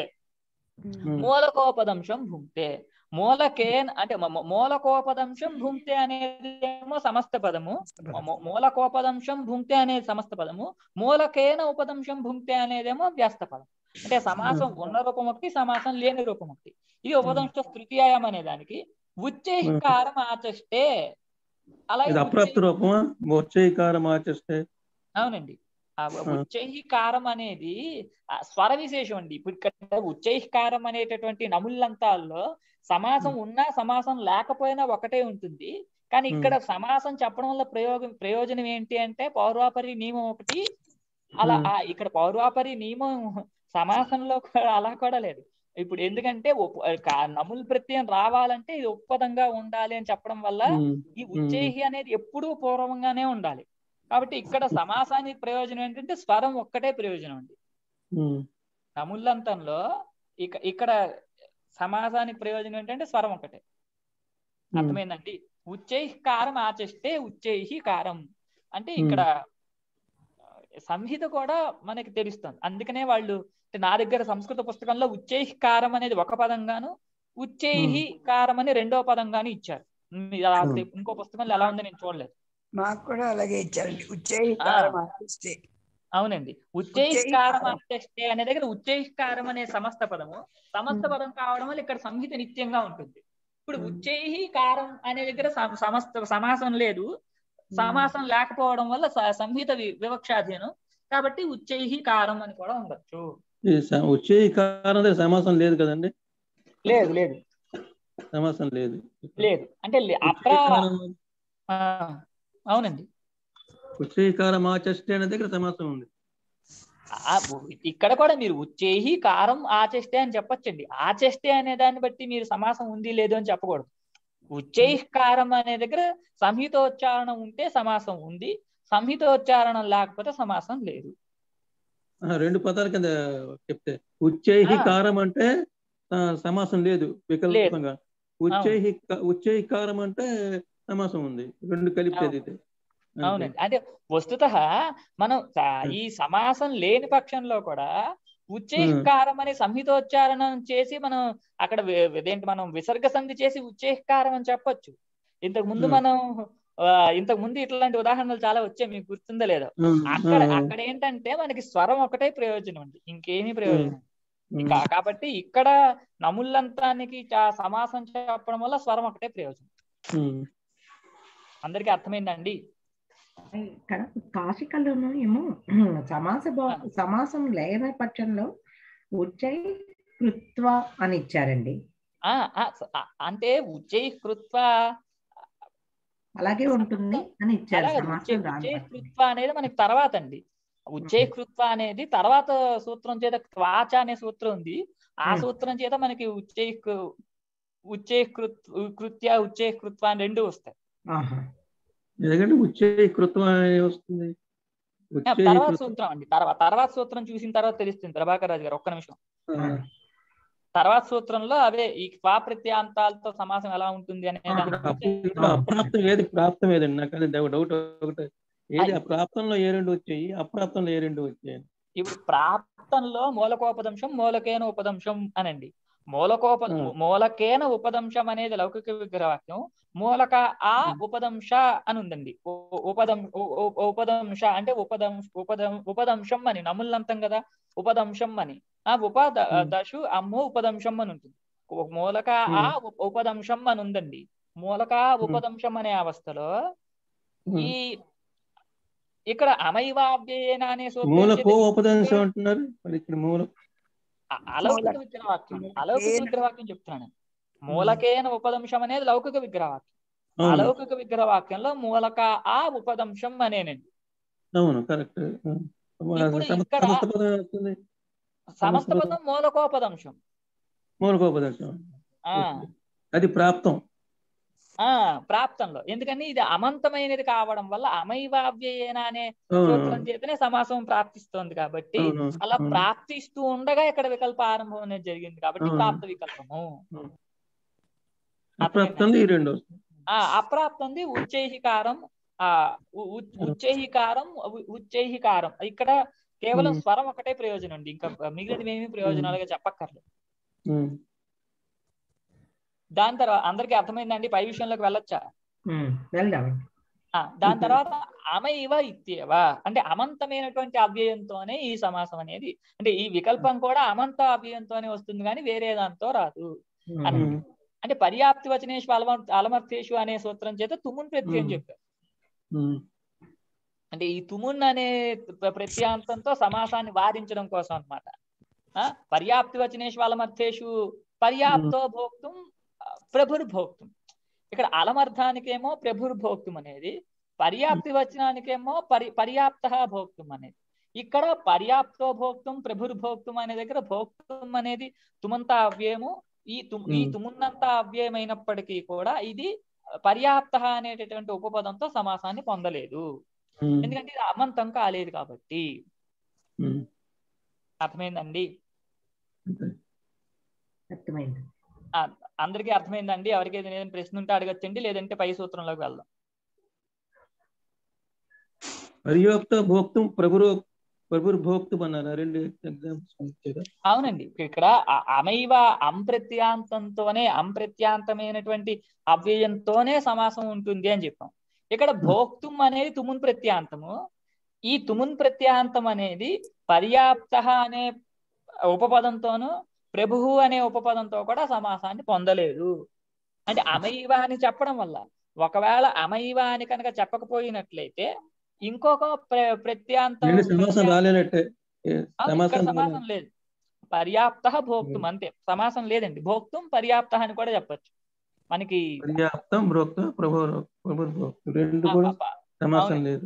మూలకోపదంశం భుంక్తే. మూలకేన్ అంటే మూలకోపదంశం భుంక్తే అనేది ఏమో సమస్త పదము, మూలకోపదంశం భుంక్తే అనేది సమస్త పదము, మూలకేన ఉపదంశం భుంక్తే అనేదేమో వ్యస్త పదం. అంటే సమాసం ఉన్న రూపం ఒకటి, సమాసం లేని రూపం ఒకటి. ఇది ఉపదంశ తృతీయాయం అనే దానికి ఉచ్చైకారం ఆచస్తే. అలాగే అప్రాప్త రూపమా ఉచ్చైకారం ఆచస్తే? అవునండి. ఉచ్చైకారం అనేది స్వర విశేషం అండి. ఇప్పుడు ఇక్కడ ఉచ్చైకారం అనేటటువంటి నములంతాల్లో సమాసం ఉన్నా సమాసం లేకపోయినా ఒకటే ఉంటుంది. కానీ ఇక్కడ సమాసం చెప్పడం వల్ల ప్రయోగం ప్రయోజనం ఏంటి అంటే పౌర్వాపరి నియమం ఒకటి. అలా ఇక్కడ పౌర్వాపరి నియమం సమాసంలో అలా కూడా లేదు. ఇప్పుడు ఎందుకంటే నముల్ ప్రత్యయం రావాలంటే ఇది ఉపపదంగా ఉండాలి అని చెప్పడం వల్ల ఈ ఉచ్చైహి అనేది ఎప్పుడూ పూర్వంగానే ఉండాలి. కాబట్టి ఇక్కడ సమాసానికి ప్రయోజనం ఏంటంటే స్వరం ఒక్కటే ప్రయోజనం అండి. నముల్లంతంలో ఇక ఇక్కడ సమాసానికి ప్రయోజనం ఏంటంటే స్వరం ఒకటే. అర్థమైందండి? ఉచ్చైహి కారం ఆచస్తే ఉచ్చైహి కారం అంటే ఇక్కడ సంహిత కూడా మనకి తెలుస్తుంది. అందుకనే వాళ్ళు నా దగ్గర సంస్కృత పుస్తకంలో ఉచ్చైహి కారం అనేది ఒక పదంగాను ఉచ్చైహి కారం అని రెండో పదంగాను ఇచ్చారు. ఇంకో పుస్తకంలో ఎలా ఉందో నేను చూడలేదు. మాకు కూడా అలాగే ఇచ్చారండి, ఉచ్చైహి కారం ఆచస్తే. అవునండి, ఉచ్చైహి కారం ఆచస్తే అనే దగ్గర ఉచ్చైహి కారం అనే సమస్త పదము సమస్త పదం కావడం వల్ల ఇక్కడ సంహిత నిత్యంగా ఉంటుంది. ఇప్పుడు ఉచ్చైహి కారం అనే దగ్గర సమస్త సమాసం లేదు, సమాసం లేకపోవడం వల్ల సంహిత వివక్షాధీనం కాబట్టి ఉచ్చైహి కారం అని కూడా ఉండొచ్చు. ఉచ్చైహి కారం సమాసం లేదు కదండి? లేదు లేదు సమాసం లేదు లేదు అంటే అప్రా అవునండి. ఉచ్చైకారం ఆచస్తే అనే దగ్గర సమాసం ఉంది. ఇక్కడ కూడా మీరు ఉచ్చైహి కారం ఆచస్తే అని చెప్పొచ్చండి. ఆచస్తే అనే దాన్ని బట్టి మీరు సమాసం ఉంది లేదు అని చెప్పకూడదు. ఉచ్చైహి కారం అనే దగ్గర సంహితోచ్చారణం ఉంటే సమాసం ఉంది, సంహితోచ్చారణం లేకపోతే సమాసం లేదు. రెండు పదాల కింద చెప్తే ఉచ్చైహి కారం అంటే సమాసం లేదు వికల్పంగా, ఉచ్చైహి ఉచ్చైహి కారం అంటే సమాసం ఉంది, రెండు కలిపేది. అవునండి. అంటే వస్తుతః మనం ఈ సమాసం లేని పక్షంలో కూడా ఉచ్చైకారం అనే సంహితోచ్చారణం చేసి మనం అక్కడ ఇదేంటి మనం విసర్గ సంధి చేసి ఉచ్చైకారం అని చెప్పొచ్చు. ఇంతకు ముందు మనం ఇంతకు ముందు ఇట్లాంటి ఉదాహరణలు చాలా వచ్చాయి, మీకు గుర్తుందో లేదో. అక్కడ అక్కడ ఏంటంటే మనకి స్వరం ఒకటే ప్రయోజనం అండి, ఇంకేమీ ప్రయోజనం. కాబట్టి ఇక్కడ నములంతానికి సమాసం చెప్పడం వల్ల స్వరం ఒకటే ప్రయోజనం. అందరికీ అర్థమైందండి? ఇక్కడ కాశికలోనూ ఏమో సమాస సమాసం లేని పక్షంలో ఉచ్చై కృత్వ అని ఇచ్చారండి. అంటే ఉచ్చై కృత్వ అలాగే ఉంటుంది అని ఇచ్చారు. ఉచ్చై కృత్వ అనేది మనకి తర్వాత అండి. ఉచ్చై కృత్వ అనేది తర్వాత సూత్రం చేత క్వాచ అనే సూత్రం ఉంది, ఆ సూత్రం చేత మనకి ఉచ్చై ఉచ్చై కృత్య ఉచ్చై కృత్వ అని రెండు వస్తాయి. తర్వాత సూత్రం అండి, తర్వాత తర్వాత సూత్రం చూసిన తర్వాత తెలుస్తుంది ప్రభాకర్ రాజు గారు. ఒక్క నిమిషం. తర్వాత సూత్రంలో అవే ఈ క్వా ప్రత్యాంతాలతో సమాసం ఎలా ఉంటుంది అనే అప్రాప్తం ఏది ప్రాప్తం ఏదండి నాకు అది డౌట్ ఒకటి. ఏది అప్రాప్తంలో ఏ రెండు వచ్చాయి, అప్రాప్తంలో ఏ రెండు వచ్చాయి? ఇప్పుడు ప్రాప్తంలో మూలకోపదంశం మూలకేన ఉపదంశం అనండి. మూలకోప మూలకేన ఉపదంశం అనేది లౌకిక విగ్రహవాక్యం, మూలక ఆ ఉపదంశ అని ఉందండి. ఉపదం ఉపదంశ అంటే ఉపదంశ ఉపదం ఉపదంశం అని నములంతం కదా, ఉపదంశం అని. ఆ ఉప దశు అమ్ము ఉపదంశం అని ఉంటుంది. మూలక ఆ ఉపదంశం అని ఉందండి. మూలక ఉపదంశం అనే అవస్థలో ఈ ఇక్కడ అమైవావ్యేన అనే అలౌకిక విగ్రహవాక్యం అలౌకిక విగ్రహవాక్యం చెప్తున్నాను. మూలకేన ఉపదంశం అనేది లౌకిక విగ్రహవాక్యం, అలౌకిక విగ్రహవాక్యంలో మూలక ఆ ఉపదంశం అనేనండి. ఇప్పుడు ఇక్కడ సమస్త పదం మూలకోపదంశం. మూలకోపదంశం అది ప్రాప్తం. ఆ ప్రాప్తంలో ఎందుకని ఇది అమంతమైనది కావడం వల్ల అమైవావ్యేన అనే సూత్రం చేతనే సమాసం ప్రాప్తిస్తోంది కాబట్టి, అలా ప్రాప్తిస్తూ ఉండగా ఇక్కడ వికల్ప ఆరంభం అనేది జరిగింది కాబట్టి ప్రాప్త వికల్పము. అప్రాప్తంది ఉచ్చైహికారం ఆ ఉచ్చైహికారం ఉచ్చైహికారం ఇక్కడ కేవలం స్వరం ఒకటే ప్రయోజనం అండి, ఇంకా మిగిలినవి ఏమీ ప్రయోజనాలుగా చెప్పక్కర్లేదు. దాని తర్వాత అందరికీ అర్థమైందండి, పై విషయంలోకి వెళ్ళొచ్చా? దాని తర్వాత అమైవ ఇత్యేవ అంటే అమంతమైనటువంటి అవ్యయంతోనే ఈ సమాసం అనేది, అంటే ఈ వికల్పం కూడా అమంత అవ్యయంతోనే వస్తుంది కానీ వేరే దాంతో రాదు అని. అంటే పర్యాప్తి వచనేషు అలమ అలమర్థేషు అనే సూత్రం చేత తుమున్ ప్రత్యయం చెప్పారు. అంటే ఈ తుమున్ అనే ప్రత్యాంతంతో సమాసాన్ని వాదించడం కోసం అన్నమాట. పర్యాప్తి వచనేషు అలమర్థేషు పర్యాప్తో భోక్తుం ప్రభుర్భోక్తుం. ఇక్కడ అలమర్థానికేమో ప్రభుర్భోక్తుం అనేది, పర్యాప్తి వచనానికేమో పరి పర్యాప్త భోక్తుం అనేది. ఇక్కడ పర్యాప్తో భోక్తుం ప్రభుర్భోక్తుం అనే దగ్గర భోక్తుం అనేది తుమంత అవ్యయము. ఈ తు ఈ తుమున్నంత అవ్యయమైనప్పటికీ కూడా ఇది పర్యాప్త అనేటటువంటి ఉపపదంతో సమాసాన్ని పొందలేదు, ఎందుకంటే ఇది అమంతం కాలేదు కాబట్టి. అర్థమైందండి? అర్థమైంది. అందరికీ అర్థమైందండి? ఎవరికైతే ఏదైనా ప్రశ్న ఉంటే అడగచ్చండి, లేదంటే పై సూత్రంలోకి వెళ్దాం. పర్యాప్త భోక్తం ప్రభురు ప్రభుర్భోక్తం అన్నారు రెండు ఎగ్జాంపుల్స్. అవునండి, ఇక్కడ అమైవ అంప్రత్యాంతంతోనే అంప్రత్యాంతమైనటువంటి అవ్యయంతోనే సమాసం ఉంటుంది అని చెప్పాం. ఇక్కడ భోక్తుం అనేది తుమున్ ప్రత్యాంతము. ఈ తుమున్ ప్రత్యాంతం అనేది పర్యాప్త అనే ఉపపదంతోనూ ప్రభువు అనే ఉపపదంతో కూడా సమాసాన్ని పొందలేదు. అంటే అమైవ అని చెప్పడం వల్ల, ఒకవేళ అమైవ అని కనుక చెప్పకపోయినట్లయితే ఇంకొక ప్రత్యాంతం సమాసం లేదు. పర్యాప్త భోక్తుం అంతే, సమాసం లేదండి. భోక్తుం పర్యాప్త అని కూడా చెప్పచ్చు మనకి. పర్యాప్తం భోక్తం ప్రభుర్భోక్తం రెండు కూడా సమాసం లేదు.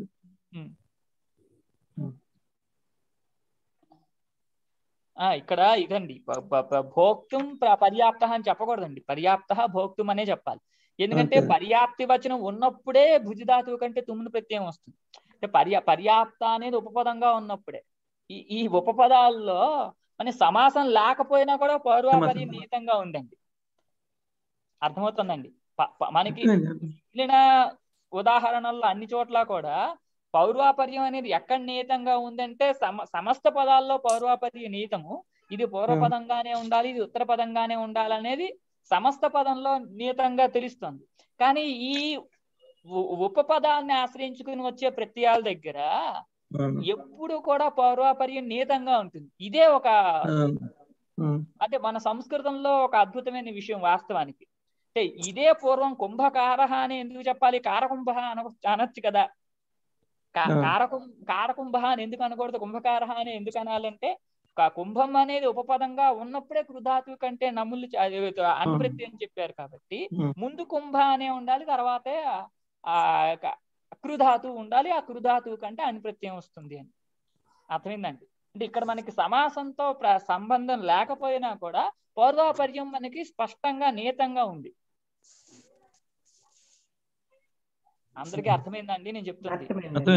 ఆ ఇక్కడ ఇదండి భోక్తుం పర్యాప్త అని చెప్పకూడదండి, పర్యాప్త భోక్తుం అనే చెప్పాలి. ఎందుకంటే పర్యాప్తి వచనం ఉన్నప్పుడే భుజిధాతువు కంటే తుమ్మును ప్రత్యయం వస్తుంది. అంటే పర్యా పర్యాప్త అనేది ఉపపదంగా ఉన్నప్పుడే. ఈ ఈ ఉపపదాల్లో మన సమాసం లేకపోయినా కూడా పౌర్వాపరి నిహితంగా ఉందండి. అర్థమవుతుందండి? మనకి మిగిలిన ఉదాహరణల్లో అన్ని చోట్ల కూడా పౌర్వాపర్యం అనేది ఎక్కడ నిహితంగా ఉందంటే సమ సమస్త పదాల్లో పౌర్వాపర్య నిహితము. ఇది పూర్వపదంగానే ఉండాలి, ఇది ఉత్తర పదంగానే ఉండాలనేది సమస్త పదంలో నిహితంగా తెలుస్తుంది. కానీ ఈ ఉపపదాన్ని ఆశ్రయించుకుని వచ్చే ప్రత్యయాల దగ్గర ఎప్పుడు కూడా పౌర్వాపర్యం నియతంగా ఉంటుంది. ఇదే ఒక అంటే మన సంస్కృతంలో ఒక అద్భుతమైన విషయం వాస్తవానికి. అంటే ఇదే పూర్వం కుంభకారహ అని ఎందుకు చెప్పాలి, కారకుంభ అన అనొచ్చు కదా. కారకుం కారకుంభ అని ఎందుకు అనకూడదు, కుంభకారహ అని ఎందుకు అనాలంటే కుంభం అనేది ఉపపదంగా ఉన్నప్పుడే కృధాతు కంటే నములు అనుప్రత్యం అని చెప్పారు కాబట్టి ముందు కుంభ అనే ఉండాలి, తర్వాతే ఆ అకృధాతు ఉండాలి, ఆ కృధాతు కంటే అనుప్రత్యం వస్తుంది అని అర్థమైందండి. అంటే ఇక్కడ మనకి సమాసంతో సంబంధం లేకపోయినా కూడా పౌర్వాపర్యం మనకి స్పష్టంగా నియతంగా ఉంది. అందరికీ అర్థమైందండి నేను చెప్తుంది?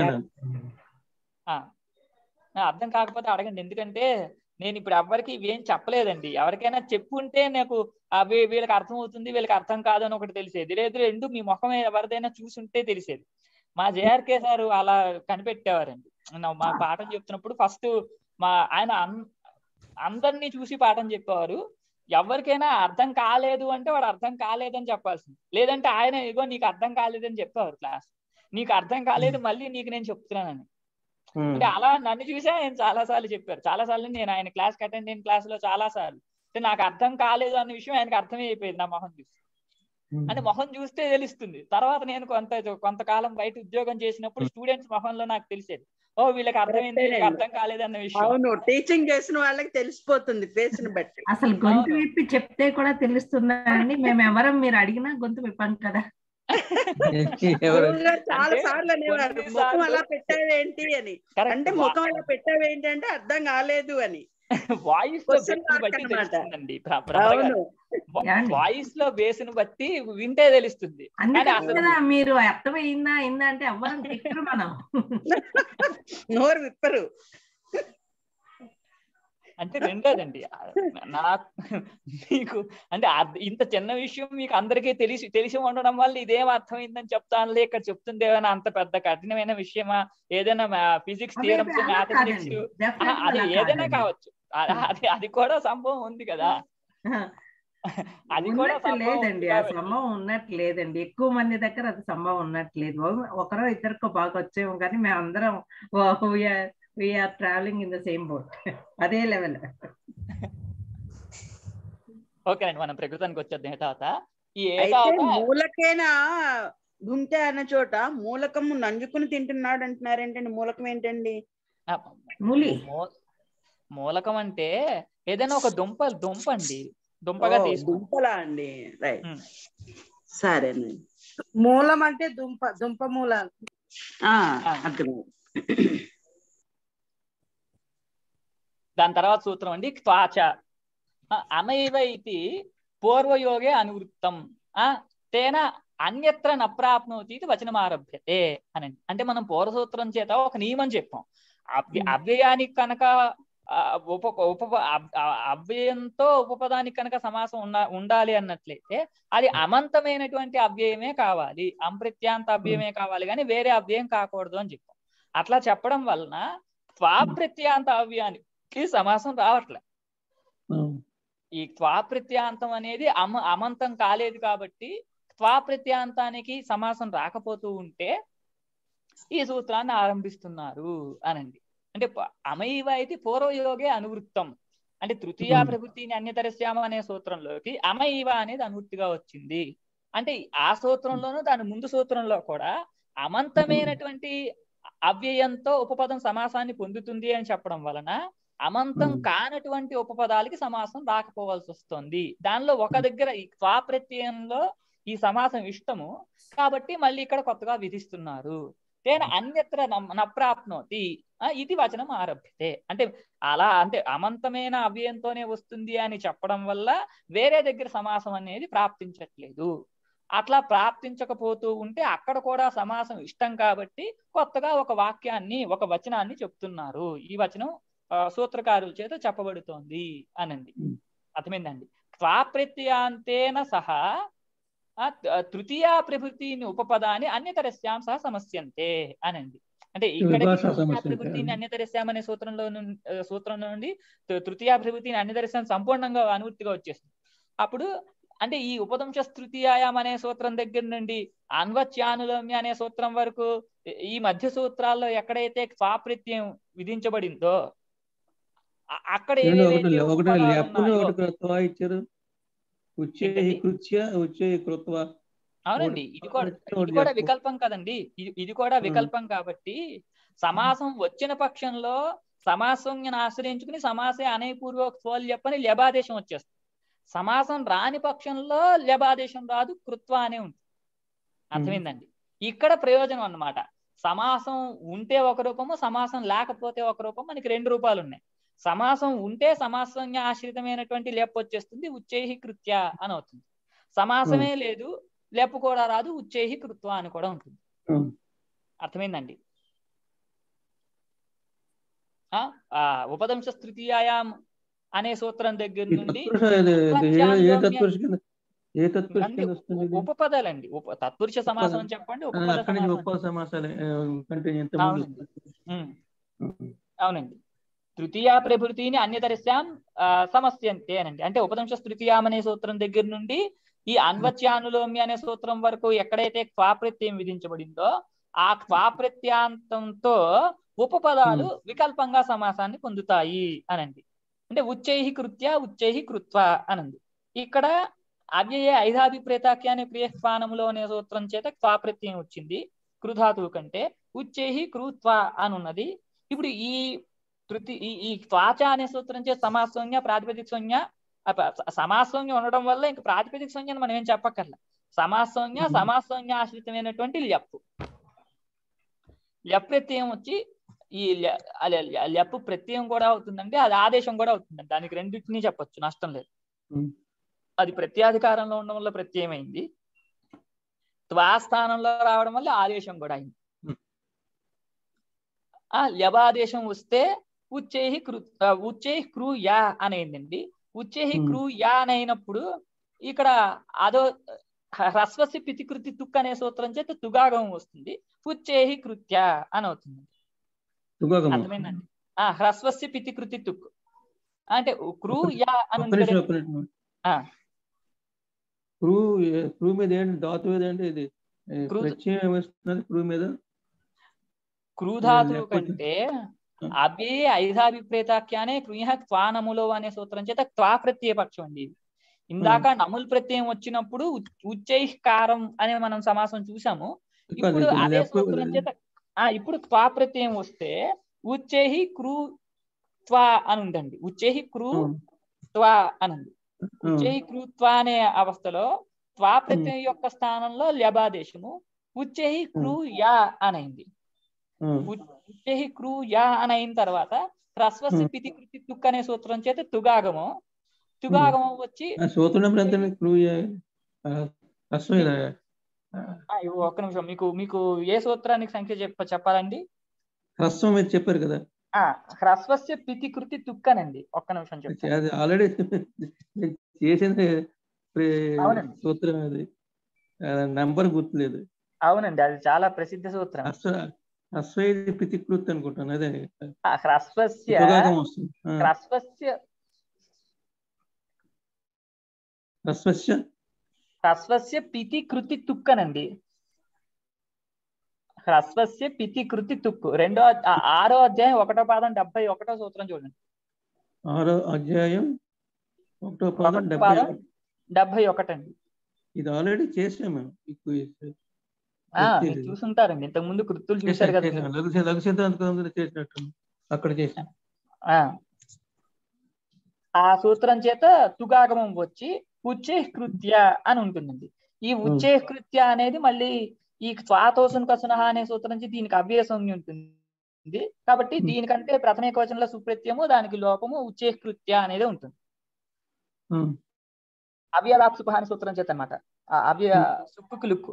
అర్థం కాకపోతే అడగండి, ఎందుకంటే నేను ఇప్పుడు ఎవరికి ఇవేం చెప్పలేదండి. ఎవరికైనా చెప్పుంటే నాకు అవి వీళ్ళకి అర్థం అవుతుంది వీళ్ళకి అర్థం కాదని ఒకటి తెలిసేది, లేదు రెండు మీ ముఖం ఎవరిదైనా చూసుంటే తెలిసేది. మా జేఆర్కే సారు అలా కనిపెట్టేవారండి. మా పాఠం చెప్తున్నప్పుడు ఫస్ట్ మా ఆయన అందరినీ చూసి పాఠం చెప్పేవారు. ఎవరికైనా అర్థం కాలేదు అంటే వాడు అర్థం కాలేదని చెప్పాల్సింది, లేదంటే ఆయన ఇగో నీకు అర్థం కాలేదని చెప్పేవారు క్లాస్. నీకు అర్థం కాలేదు మళ్ళీ నీకు నేను చెప్తున్నానని. అంటే అలా నన్ను చూసే ఆయన చాలా సార్లు చెప్పారు. చాలా సార్లు నేను ఆయన క్లాస్కి అటెండ్ అయిన క్లాస్ లో చాలా సార్లు అంటే నాకు అర్థం కాలేదు అన్న విషయం ఆయనకు అర్థమే అయిపోయింది నా మొహం చూసి. అంటే మొహం చూస్తే తెలుస్తుంది. తర్వాత నేను కొంత కొంతకాలం బయట ఉద్యోగం చేసినప్పుడు స్టూడెంట్స్ మొహంలో నాకు తెలిసేది, ఓ వీళ్ళకి అర్థమైంది వీళ్ళకి అర్థం కాలేదన్న విషయం. అవును, టీచింగ్ చేసిన వాళ్ళకి తెలిసిపోతుంది ఫేస్ ని బట్టి. అసలు గొంతు విప్పి చెప్తే కూడా తెలుస్తుందా అండి? మేము ఎవరం మీరు అడిగినా గొంతు విప్పాం కదా. చాలా సార్లు అనేవారు ముఖం అలా పెట్టావేంటి అని, అంటే ముఖం అలా పెట్టావేంటి అంటే అర్థం కాలేదు అని. వాయిస్ లో బేస్ని బట్టి తెలుస్తుందండి, వాయిస్ లో బేస్ని బట్టి వింటే తెలుస్తుంది. మీరు అర్థమైందా అయిందా అంటే ఎవరు తిట్టరు, మనం నోరు విప్పరు. అంటే రెండోదండి, నాకు మీకు అంటే ఇంత చిన్న విషయం మీకు అందరికీ తెలిసి తెలిసి ఉండడం వల్ల ఇదేం అర్థమైందని చెప్తానులే, ఇక్కడ చెప్తుంది ఏమైనా అంత పెద్ద కఠినమైన విషయమా, ఏదైనా ఫిజిక్స్ థియరమ్స్ మ్యాథమెటిక్స్ అది ఏదైనా కావచ్చు, అది అది కూడా సంభవం ఉంది కదా. అది కూడా లేదండి, ఆ సంభవం ఉన్నట్టు లేదండి. ఎక్కువ మంది దగ్గర అది సంభవం ఉన్నట్లేదు. ఒకరో ఇద్దరికో బాగా వచ్చేమో కానీ మేమందరం we are traveling in the same boat. అదే లెవెల్. ఓకే అండి, మనం ప్రకృతానికి వచ్చేద్దాం. తర్వాత ఈ మూలకేనా గుంటె అన్న చోట మూలకము నంజుకుని తింటున్నాడు అంటున్నారు ఏంటండి? మూలకం ఏంటండి? మూలి. మూలకం అంటే ఏదైనా ఒక దుంప దుంప అండి, దుంపగా తీసుకు దుంపలా అండి. రైట్, సరేనండి. మూలం అంటే దుంప, దుంప మూలాలు. అర్థమైంది. దాని తర్వాత సూత్రం అండి త్వాచ అమైవ ఇది పూర్వయోగే అనువృత్తం తేన అన్యత్ర నప్రాప్నోతి ఇది వచనం ఆరభ్యతే అని. అంటే మనం పూర్వసూత్రం చేత ఒక నియమం చెప్పాం, అవ్య అవ్యయానికి కనుక ఉప ఉప అవ్యయంతో ఉపపదానికి కనుక సమాసం ఉండ ఉండాలి అన్నట్లయితే అది అమంతమైనటువంటి అవ్యయమే కావాలి, అంప్రత్యాంత అవ్యయమే కావాలి, కానీ వేరే అవ్యయం కాకూడదు అని చెప్పాం. అట్లా చెప్పడం వలన త్వాప్రత్యాంత అవ్యయానికి సమాసం రావట్లే. ఈ త్వాప్రత్యాంతం అనేది అమ అమంతం కాలేదు కాబట్టి త్వాప్రత్యాంతానికి సమాసం రాకపోతూ ఉంటే ఈ సూత్రాన్ని ఆరంభిస్తున్నారు అనండి. అంటే అమైవ అయితే పూర్వయోగే అనువృత్తం, అంటే తృతీయ ప్రవృత్తిని అన్యతరస్యామ అనే సూత్రంలోకి అమైవ అనేది అనువృత్తిగా వచ్చింది. అంటే ఆ సూత్రంలోనూ దాని ముందు సూత్రంలో కూడా అమంతమైనటువంటి అవ్యయంతో ఉపపదం సమాసాన్ని పొందుతుంది అని చెప్పడం వలన అమంతం కానటువంటి ఉపపదాలకి సమాసం రాకపోవాల్సి వస్తుంది. దానిలో ఒక దగ్గర ఈ త్వాప్రత్యయంలో ఈ సమాసం ఇష్టము కాబట్టి మళ్ళీ ఇక్కడ కొత్తగా విధిస్తున్నారు. తేన అన్యత్ర నప్రాప్నోతి ఇది వచనం ఆరభ్యతే. అంటే అలా అంటే అమంతమైన అవ్యయంతోనే వస్తుంది అని చెప్పడం వల్ల వేరే దగ్గర సమాసం అనేది ప్రాప్తించట్లేదు. అట్లా ప్రాప్తించకపోతూ ఉంటే అక్కడ కూడా సమాసం ఇష్టం కాబట్టి కొత్తగా ఒక వాక్యాన్ని ఒక వచనాన్ని చెప్తున్నారు. ఈ వచనం సూత్రకారుల చేత చెప్పబడుతోంది అనండి. అర్థమైందండి. త్వాప్రత్యాంతేన సహా తృతీయ ప్రభృతిని ఉపపదాన్ని అన్యతరస్యాం సహ సమస్యంతే అనండి. అంటే ఇక్కడ ప్రభృతిని అన్యతరస్యాం అనే సూత్రంలో సూత్రంలో నుండి తృతీయ ప్రభృతిని అన్యతరస్యాం సంపూర్ణంగా అనువృత్తిగా వచ్చేస్తుంది. అప్పుడు అంటే ఈ ఉపదంశ తృతీయాయం అనే సూత్రం దగ్గర నుండి అన్వచ్యానులోమ్య అనే సూత్రం వరకు ఈ మధ్య సూత్రాల్లో ఎక్కడైతే స్వాప్రత్యయం విధించబడిందో అక్కడ ఇచ్చారు ఉచ్చేహి కృత్య ఉచ్చేహి కృత్వ. అవునండి, ఇది కూడా ఇది కూడా వికల్పం కదండి, ఇది ఇది కూడా వికల్పం. కాబట్టి సమాసం వచ్చిన పక్షంలో సమాసంని ఆశ్రయించుకుని సమాసే అనేపూర్వక స్వల్ చెప్పని లెబాదేశం వచ్చేస్తుంది. సమాసం రాని పక్షంలో లెబాదేశం రాదు, కృత్వ అనే ఉంటుంది. అర్థమైందండి? ఇక్కడ ప్రయోజనం అన్నమాట. సమాసం ఉంటే ఒక రూపము, సమాసం లేకపోతే ఒక రూపం. మనకి రెండు రూపాలు ఉన్నాయి. సమాసం ఉంటే సమాసంగా ఆశ్రితమైనటువంటి లెప్ వచ్చేస్తుంది, ఉచ్చేహి కృత్య అని అవుతుంది. సమాసమే లేదు, లెప్ కూడా రాదు, ఉచ్చేహి కృత్వ అని కూడా ఉంటుంది. అర్థమైందండి? ఆ ఉపదంశ తృతీయాయాం అనే సూత్రం దగ్గర నుండి ఉపపదాలండి. ఉప తత్పురుష సమాసం చెప్పండి, ఉపపద సమాసం. అవునండి. తృతీయ ప్రభృతిని అన్యతరస్యాం సమస్యంతే అనండి. అంటే ఉపదంశ తృతీయాం అనే సూత్రం దగ్గర నుండి ఈ అన్వచ్యానులోమ్య అనే సూత్రం వరకు ఎక్కడైతే క్వాప్రత్యయం విధించబడిందో ఆ క్వాప్రత్యాంతంతో ఉపపదాలు వికల్పంగా సమాసాన్ని పొందుతాయి అనండి. అంటే ఉచ్చైహి కృత్య ఉచ్చైహి కృత్వ అనండి. ఇక్కడ అవ్యయ ఐదాభిప్రేతాఖ్య అనే క్రియస్థానంలో అనే సూత్రం చేత క్వాప్రత్యయం వచ్చింది కృధాతువు కంటే. ఉచ్చైహి కృత్వ అని ఉన్నది. ఇప్పుడు ఈ తృతి ఈ త్వాచ అనే సూత్రం చేత సమాసంజ్ఞ ప్రాతిపదిక సంజ్ఞ సమాసంజ్ఞ ఉండడం వల్ల ఇంకా ప్రాతిపదిక సంజ్ఞను మనం ఏం చెప్పక్కర్లా. సమాసంజ్ఞ సమాసంజ్ఞ ఆశ్రితమైనటువంటి లెప్పు లెప్ ప్రత్యయం వచ్చి ఈ లెప్ ప్రత్యయం కూడా అవుతుందంటే అది ఆదేశం కూడా అవుతుందండి. దానికి రెండింటినీ చెప్పొచ్చు, నష్టం లేదు. అది ప్రత్యాధికారంలో ఉండడం వల్ల ప్రత్యయం అయింది, త్వాస్థానంలో రావడం వల్ల ఆదేశం కూడా అయింది. ఆ లెబాదేశం వస్తే ఉచ్చేహి కృ ఉచ్చేహి క్రూ యా అనేందండి. ఉచ్చేహి క్రూ యా అని అయినప్పుడు ఇక్కడ అదో హ్రస్వసి పితికృతి తుక్ అనే సూత్రం చేత తుగాగం వస్తుంది, ఉచ్చేహి కృత్య అని అవుతుంది. అర్థమైందండి? ఆ హ్రస్వస్య పితికృతి తుక్ అంటే క్రూ యా అని క్రూ మీద ఏంటి ధాతువు ఏదంటే ఇది క్రూ మీద క్రూధాతువు కంటే అవ్యయ ఐదాభిప్రేతాఖ్యానే కృయ త్వానములో అనే సూత్రం చేత త్వా ప్రత్యయ పక్షం అండి. ఇందాక నముల్ ప్రత్యయం వచ్చినప్పుడు ఉచ్చైకారం అనే మనం సమాసం చూసాము. ఇప్పుడు అదే సూత్రం చేత ఆ ఇప్పుడు త్వా ప్రత్యయం వస్తే ఉచ్చేహి క్రూ త్వా అని ఉందండి. ఉచ్చేహి క్రూ త్వా అనండి. ఉచ్చేహి క్రూ త్వా అనే అవస్థలో త్వా ప్రత్యయం యొక్క స్థానంలో లెబాదేశము ఉచ్చేహి క్రూ యా అనైంది. ఉచ్చేహి క్రూ యా అని అయిన తర్వాత హ్రస్వస్య పితికృతి తుక్ అనే సూత్రం చేత తుగాగము తుగాగమం వచ్చి ఒక్క నిమిషం, మీకు మీకు ఏ సూత్రానికి సంఖ్య చెప్ప చెప్పాలండి? హ్రస్వం మీరు చెప్పారు కదా, హ్రస్వస్య పితికృతి తుక్కనండి. ఒక్క నిమిషం చెప్తాను. ఆల్రెడీ చేసింది సూత్రం, అది నంబర్ గుర్తులేదు. అవునండి, అది చాలా ప్రసిద్ధ సూత్రం. హ్రస్వైది పితికృతి అనుకుంటాను. అదే హ్రస్వస్య హ్రస్వస్య హ్రస్వస్య హ్రస్వస్య పితికృతి తుక్కనండి. హ్రస్వస్య పితికృతి తుక్కు రెండో ఆరో అధ్యాయం ఒకటో పాదం డెబ్బై ఒకటో సూత్రం చూడండి. ఆరో అధ్యాయం ఒకటో పాదం డెబ్బై ఒకటి అండి. ఇది ఆల్రెడీ చేసాము, చూసుంటారండి. ఇంతకు ముందు కృతులు చూశారు కదా, లఘు సిద్ధాంతం చేసినట్టు అక్కడ చేసాం. ఆ సూత్రం చేత తుగాగమం వచ్చి ఉచ్చేకృత్య అని ఉంటుందండి. ఈ ఉచ్చేకృత్య అనేది మళ్ళీ ఈ స్వాతోసన్ కసునహ అనే సూత్రం నుంచి దీనికి అవ్యయ సంజ్ఞ ఉంటుంది. కాబట్టి దీనికంటే ప్రథమ ఏకవచనంలో సుప్రత్యము, దానికి లోపము ఉచ్చేకృత్య అనేది ఉంటుంది. అవ్యలాప్సుప అనే సూత్రం చేత అనమాట. అవ్యయ సుప్పుకు లుక్కు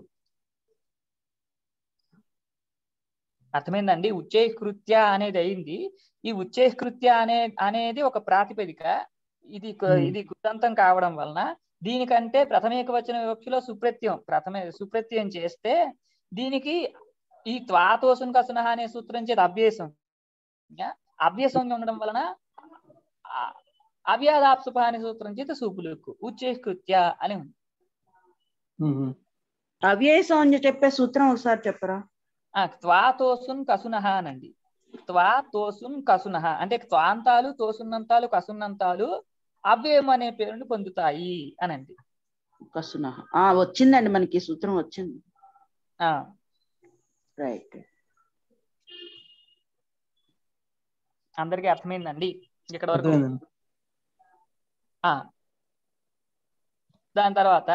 అర్థమైందండి. ఉచ్చేకృత్య అనేది అయింది. ఈ ఉచ్చేకృత్య అనే అనేది ఒక ప్రాతిపదిక. ఇది ఇది కృతాంతం కావడం వలన దీనికంటే ప్రథమేకవచన వివక్షలో సుప్రత్యయం ప్రథమ సుప్రత్యయం చేస్తే దీనికి ఈ త్వాతోసున్ కసునహ అనే సూత్రం చేత అభ్యసం అభ్యసంగా ఉండడం వలన అవ్యాదాప్సుప అనే సూత్రం చేత సూపులకు ఉచ్చేకృత్య అని ఉంది. అవ్యయ సంజ్ఞ చెప్పే సూత్రం ఒకసారి చెప్పరా? త్వా తోసున్ కసునహ అనండి. త్వా తోసున్ కసునహ అంటే త్వాంతాలు తోసున్నంతాలు కసున్నంతాలు అవ్యయం అనే పేరును పొందుతాయి అనండి. కసునహ ఆ వచ్చిందండి, మనకి సూత్రం వచ్చింది. ఆ రైట్, అందరికీ అర్థమైందండి ఇక్కడ వరకు? ఆ దాని తర్వాత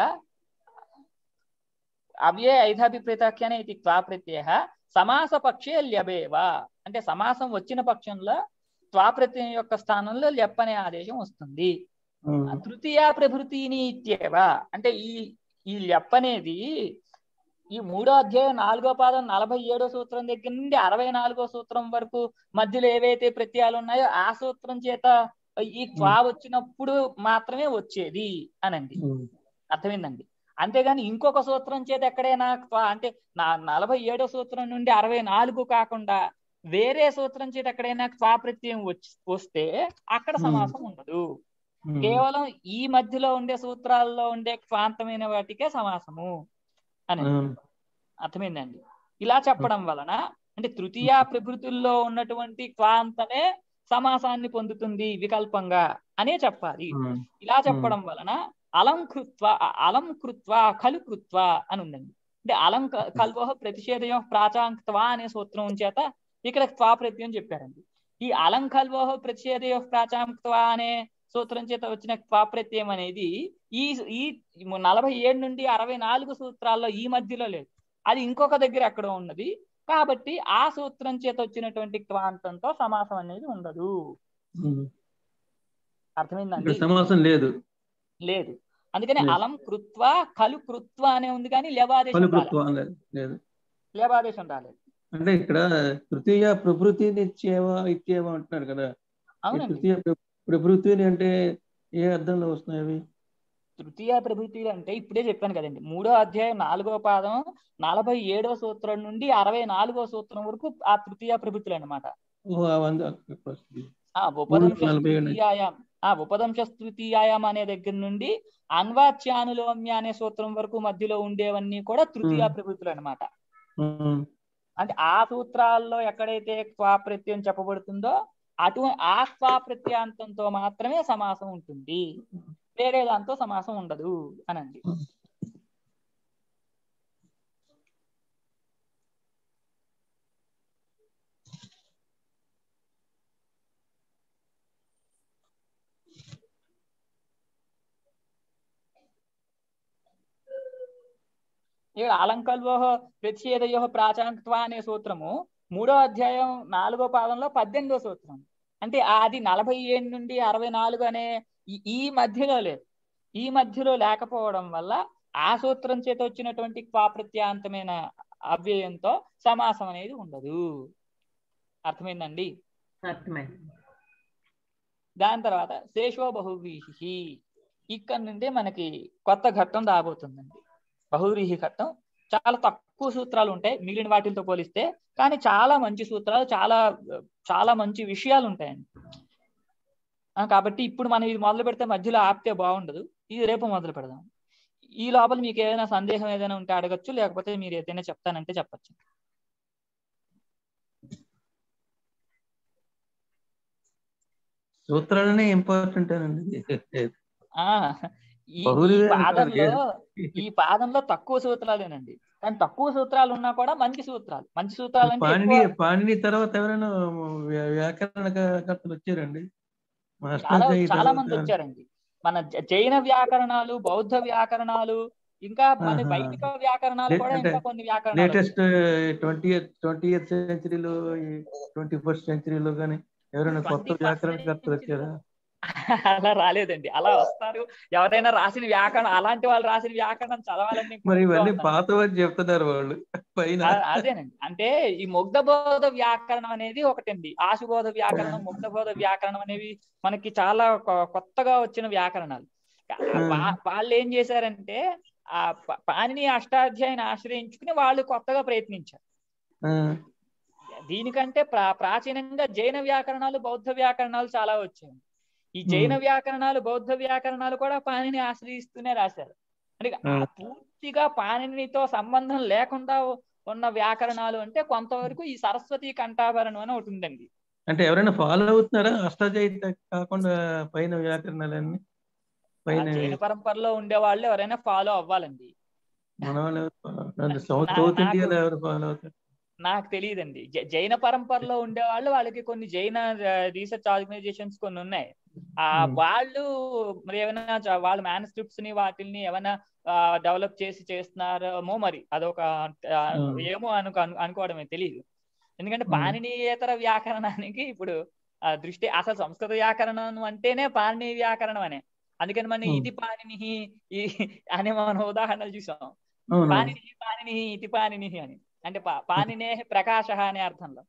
అవ్యయ ఐధాభిప్రేతాఖ్యానే ఇది త్వా ప్రత్యయ సమాస పక్షే ల్యబేవ అంటే సమాసం వచ్చిన పక్షంలో త్వా ప్రత్యయం యొక్క స్థానంలో ల్యప్ అనే ఆదేశం వస్తుంది. తృతీయ ప్రభృతిని ఇత్యేవ అంటే ఈ ఈ ల్యప్ అనేది ఈ మూడో అధ్యాయం నాలుగో పాదం నలభై ఏడో సూత్రం దగ్గర నుండి అరవై నాలుగో సూత్రం వరకు మధ్యలో ఏవైతే ప్రత్యయాలు ఉన్నాయో ఆ సూత్రం చేత ఈ త్వా వచ్చినప్పుడు మాత్రమే వచ్చేది అనండి. అర్థమైందండి? అంతేగాని ఇంకొక సూత్రం చేత ఎక్కడైనా అంటే నా నలభై ఏడో సూత్రం నుండి అరవై నాలుగు కాకుండా వేరే సూత్రం చేత ఎక్కడైనా త్వా ప్రత్యయం వచ్చి వస్తే అక్కడ సమాసం ఉండదు. కేవలం ఈ మధ్యలో ఉండే సూత్రాల్లో ఉండే క్వాంతమైన వాటికే సమాసము అని. అర్థమైందండి? ఇలా చెప్పడం వలన అంటే తృతీయ ప్రభృతుల్లో ఉన్నటువంటి క్వాంతమే సమాసాన్ని పొందుతుంది వికల్పంగా అనే చెప్పాలి. ఇలా చెప్పడం వలన అలం కృత్వ అలం కృత్వ ఖలు కృత్వ అని ఉందండి. అంటే అలం కల్వో ప్రతిషేధయో ప్రాచాంక్త్వా అనే సూత్రం చేత ఇక్కడ త్వా ప్రత్యయం చెప్పారండి. ఈ అలం కల్వో ప్రతిషేధయో ప్రాచాంక్త్వా అనే సూత్రం చేత వచ్చిన త్వా ప్రత్యయం అనేది ఈ ఈ నలభై ఏడు నుండి అరవై నాలుగు సూత్రాల్లో ఈ మధ్యలో లేదు, అది ఇంకొక దగ్గర ఎక్కడ ఉన్నది. కాబట్టి ఆ సూత్రం చేత వచ్చినటువంటి క్వాంతంతో సమాసం అనేది ఉండదు. అర్థమైందండి? సమాసం లేదు లేదు అందుకని అలం కృత్వ ఖలు కృత్వ అనే ఉంది కానీ లేవాదేశం లేదు. లేవాదేశం రాలేదు. అంటే ఇక్కడ తృతీయ ప్రభృతిని ఇచ్చేవా ఇచ్చేవా అంటున్నారు కదా. తృతీయ ప్రభృతిని అంటే ఏ అర్థంలో వస్తున్నాయి అవి? తృతీయ ప్రభృతి అంటే ఇప్పుడే చెప్పాను కదండి, మూడో అధ్యాయం నాలుగో పాదం నలభై ఏడో సూత్రం నుండి అరవై నాలుగో సూత్రం వరకు ఆ తృతీయ ప్రభృతులు అనమాట. ఉపదంశ ఆ ఉపదంశ తృతీయాయం అనే దగ్గర నుండి అన్వాచ్యానులోమ్య అనే సూత్రం వరకు మధ్యలో ఉండేవన్నీ కూడా తృతీయ ప్రభృతులు అనమాట. అంటే ఆ సూత్రాల్లో ఎక్కడైతే క్వా ప్రత్యయం చెప్పబడుతుందో అటు ఆ క్వా ప్రత్యాంతంతో మాత్రమే సమాసం ఉంటుంది, వేరే దాంతో సమాసం ఉండదు అనండి. ఇక్కడ అలంకల్వో ప్రతిషేధయో ప్రాచాంక్త్వా అనే సూత్రము మూడో అధ్యాయం నాలుగో పాదంలో పద్దెనిమిదో సూత్రం. అంటే అది నలభై ఏడు నుండి అరవై నాలుగు అనే ఈ మధ్యలో లేదు. ఈ మధ్యలో లేకపోవడం వల్ల ఆ సూత్రం చేత వచ్చినటువంటి క్వా ప్రత్యాంతమైన అవ్యయంతో సమాసం అనేది ఉండదు. అర్థమైందండి? అర్థమైంది. దాని తర్వాత శేషో బహువ్రీహి, ఇక్కడ నుండి మనకి కొత్త ఘట్టం రాబోతుందండి. బహువ్రీహి ఘట్టం చాలా తక్కువ సూత్రాలు ఉంటాయి మిగిలిన వాటితో పోలిస్తే, కానీ చాలా మంచి సూత్రాలు, చాలా చాలా మంచి విషయాలు ఉంటాయండి. కాబట్టి ఇప్పుడు మనం ఇది మొదలు పెడితే మధ్యలో ఆపితే బాగుండదు, ఇది రేపు మొదలు పెడదాం. ఈ లోపల మీకు ఏదైనా సందేహం ఏదైనా ఉంటే అడగచ్చు, లేకపోతే మీరు ఏదైనా చెప్తానంటే చెప్పచ్చు. సూత్రాలనే ఇంపార్టెంట్ అండి. ఈ పాదంలో ఈ పాదంలో తక్కువ సూత్రాలేనండి, కానీ తక్కువ సూత్రాలు ఉన్నా కూడా మంచి సూత్రాలు. మంచి సూత్రాలు అంటే పాణిని తర్వాత ఎవరైనా వ్యాకరణకర్తలు వచ్చారండి, చాలా చాలా మంది వచ్చారండి. మన జైన వ్యాకరణాలు, బౌద్ధ వ్యాకరణాలు, ఇంకా మన వైదిక వ్యాకరణాలు కూడా ఇంకా కొన్ని వ్యాకరణాలు లేటెస్ట్ ట్వంటీ ట్వంటీ సెంచరీలో ట్వంటీ ఫస్ట్ సెంచరీలో కానీ ఎవరైనా కొత్త వ్యాకరణకర్తలు వచ్చారా? అలా రాలేదండి. అలా వస్తారు, ఎవరైనా రాసిన వ్యాకరణం, అలాంటి వాళ్ళు రాసిన వ్యాకరణం చదవాలని. మరి ఇవన్నీ పాతవని చెప్తున్నారు వాళ్ళు పైన. అదేనండి, అంటే ఈ ముగ్ధబోధ వ్యాకరణం అనేది ఒకటండి. ఆశుబోధ వ్యాకరణం, ముగ్ధబోధ వ్యాకరణం అనేవి మనకి చాలా కొత్తగా వచ్చిన వ్యాకరణాలు. వాళ్ళు ఏం చేశారంటే ఆ పాణిని అష్టాధ్యాయాన్ని ఆశ్రయించుకుని వాళ్ళు కొత్తగా ప్రయత్నించారు. దీనికంటే ప్రా ప్రాచీనంగా జైన వ్యాకరణాలు, బౌద్ధ వ్యాకరణాలు చాలా వచ్చాయి. ఈ జైన వ్యాకరణాలు బౌద్ధ వ్యాకరణాలు కూడా పాణిని ఆశ్రయిస్తూనే రాశారు. అంటే పూర్తిగా పాణినితో సంబంధం లేకుండా ఉన్న వ్యాకరణాలు అంటే కొంతవరకు ఈ సరస్వతి కంఠాభరణం అని ఒకటి ఉందండి. అంటే ఎవరైనా ఫాలో అవుతున్నారా అష్టాధ్యాయి కాకుండా పైన వ్యాకరణాలన్నీ? పైన జైన పరంపరలో ఉండే వాళ్ళు ఎవరైనా ఫాలో అవ్వాలండి. మన వాళ్ళు సౌత్ సౌత్ ఇండియాలో ఎవరు ఫాలో అవుతారు నాకు తెలియదండి. జైన పరంపరలో ఉండే వాళ్ళు, వాళ్ళకి కొన్ని జైన రీసెర్చ్ ఆర్గనైజేషన్స్ కొన్ని ఉన్నాయి. ఆ వాళ్ళు మరి ఏమైనా వాళ్ళ మ్యానుస్క్రిప్ట్స్ ని వాటిని ఏమైనా డెవలప్ చేసి చేస్తున్నారేమో, మరి అదొక ఏమో అను అనుకోవడమే తెలియదు. ఎందుకంటే పాణినీయేతర వ్యాకరణానికి ఇప్పుడు దృష్టి అసలు సంస్కృత వ్యాకరణం అంటేనే పాణిని వ్యాకరణం అనే. అందుకని మనం ఇది పాణిని అనే మనం ఉదాహరణలు చూసాం. పాణిని పాణిని ఇది పాణిని అని, అంటే పాణినే ప్రకాశ అనే అర్థంలో.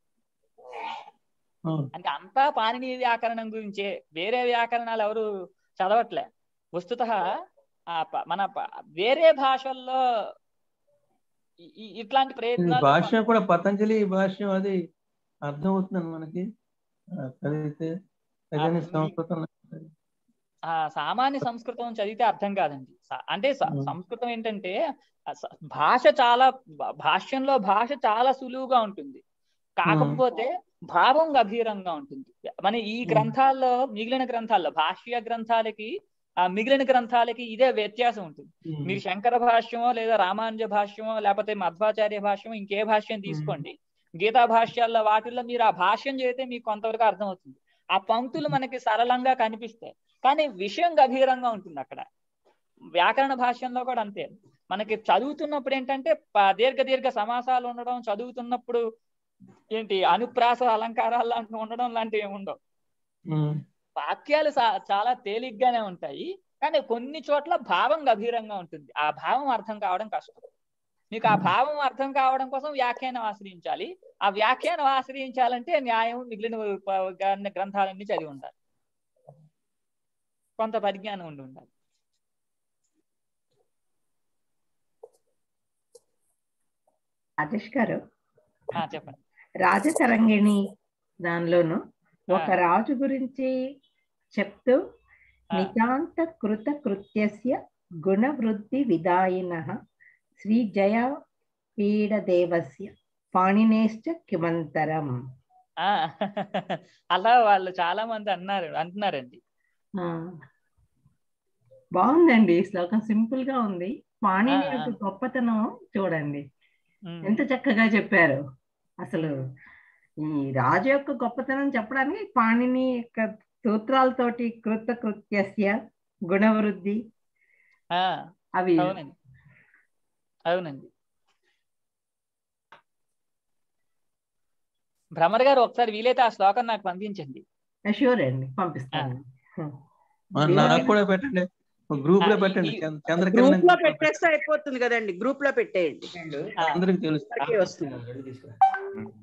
అంటే అంతా పాణిని వ్యాకరణం గురించే, వేరే వ్యాకరణాలు ఎవరు చదవట్లే. వస్తుతః మన వేరే భాషల్లో ఇట్లాంటి ప్రయత్నాలు. భాష కూడా పతంజలి భాష అది అర్థం అవుతుందండి మనకి చదివితే. సంస్కృతం సామాన్య సంస్కృతం చదివితే అర్థం కాదండి. అంటే సంస్కృతం ఏంటంటే భాష చాలా, భాష్యంలో భాష చాలా సులువుగా ఉంటుంది, కాకపోతే భావం గభీరంగా ఉంటుంది. మన ఈ గ్రంథాల్లో, మిగిలిన గ్రంథాల్లో, భాష్య గ్రంథాలకి ఆ మిగిలిన గ్రంథాలకి ఇదే వ్యత్యాసం ఉంటుంది. మీరు శంకర భాష్యమో లేదా రామానుజ భాష్యమో లేకపోతే మధ్వాచార్య భాష్యమో ఇంకే భాష్యం తీసుకోండి, గీతా భాష్యాల్లో వాటిల్లో మీరు ఆ భాష్యం చేస్తే మీకు కొంతవరకు అర్థం అవుతుంది. ఆ పంక్తులు మనకి సరళంగా కనిపిస్తాయి, కానీ విషయం గభీరంగా ఉంటుంది అక్కడ. వ్యాకరణ భాష్యంలో కూడా అంతే. మనకి చదువుతున్నప్పుడు ఏంటంటే దీర్ఘ దీర్ఘ సమాసాలు ఉండడం, చదువుతున్నప్పుడు ఏంటి అనుప్రాస అలంకారాలు లాంటివి ఉండడం లాంటివి ఏమి ఉండవు. వాక్యాలు చాలా తేలిగ్గానే ఉంటాయి, కానీ కొన్ని చోట్ల భావం గభీరంగా ఉంటుంది. ఆ భావం అర్థం కావడం కష్టం. మీకు ఆ భావం అర్థం కావడం కోసం వ్యాఖ్యానం ఆశ్రయించాలి. ఆ వ్యాఖ్యానం ఆశ్రయించాలంటే న్యాయం మిగిలిన గ్రంథాలన్నీ చదివి ఉండాలి, కొంత పరిజ్ఞానం ఉండి ఉండాలి. రాజేష్ గారు చెప్పండి. రాజతరంగిణి దానిలోను ఒక రాజు గురించి చెప్తూ నితాంత కృత కృత్యస్య గుణవృద్ధి విదాయినః శ్రీ జయ పీడదేవస్య పాణినేశ్చ కిమంతరం. అలా వాళ్ళు చాలా మంది అన్నారు అంటున్నారండి. బాగుందండి శ్లోకం, సింపుల్ గా ఉంది. పాణిని యొక్క గొప్పతనం చూడండి ఎంత చక్కగా చెప్పారు. అసలు ఈ రాజు యొక్క గొప్పతనం చెప్పడానికి పాణిని యొక్క సూత్రాలతోటి కృత కృత్యస్య గుణవృద్ధి అవి. అవునండి అవునండి భ్రమర్ గారు ఒకసారి వీలైతే ఆ శ్లోకం నాకు పంపించండి. షూర్ అండి, పంపిస్తాను. నాకు కూడా పెట్టండి, గ్రూప్ లో పెట్టండి. గ్రూప్ లో పెట్టేస్తే అయిపోతుంది కదండి, గ్రూప్ లో పెట్టేయండి, అందరికి తెలుస్తుంది. వస్తుంది.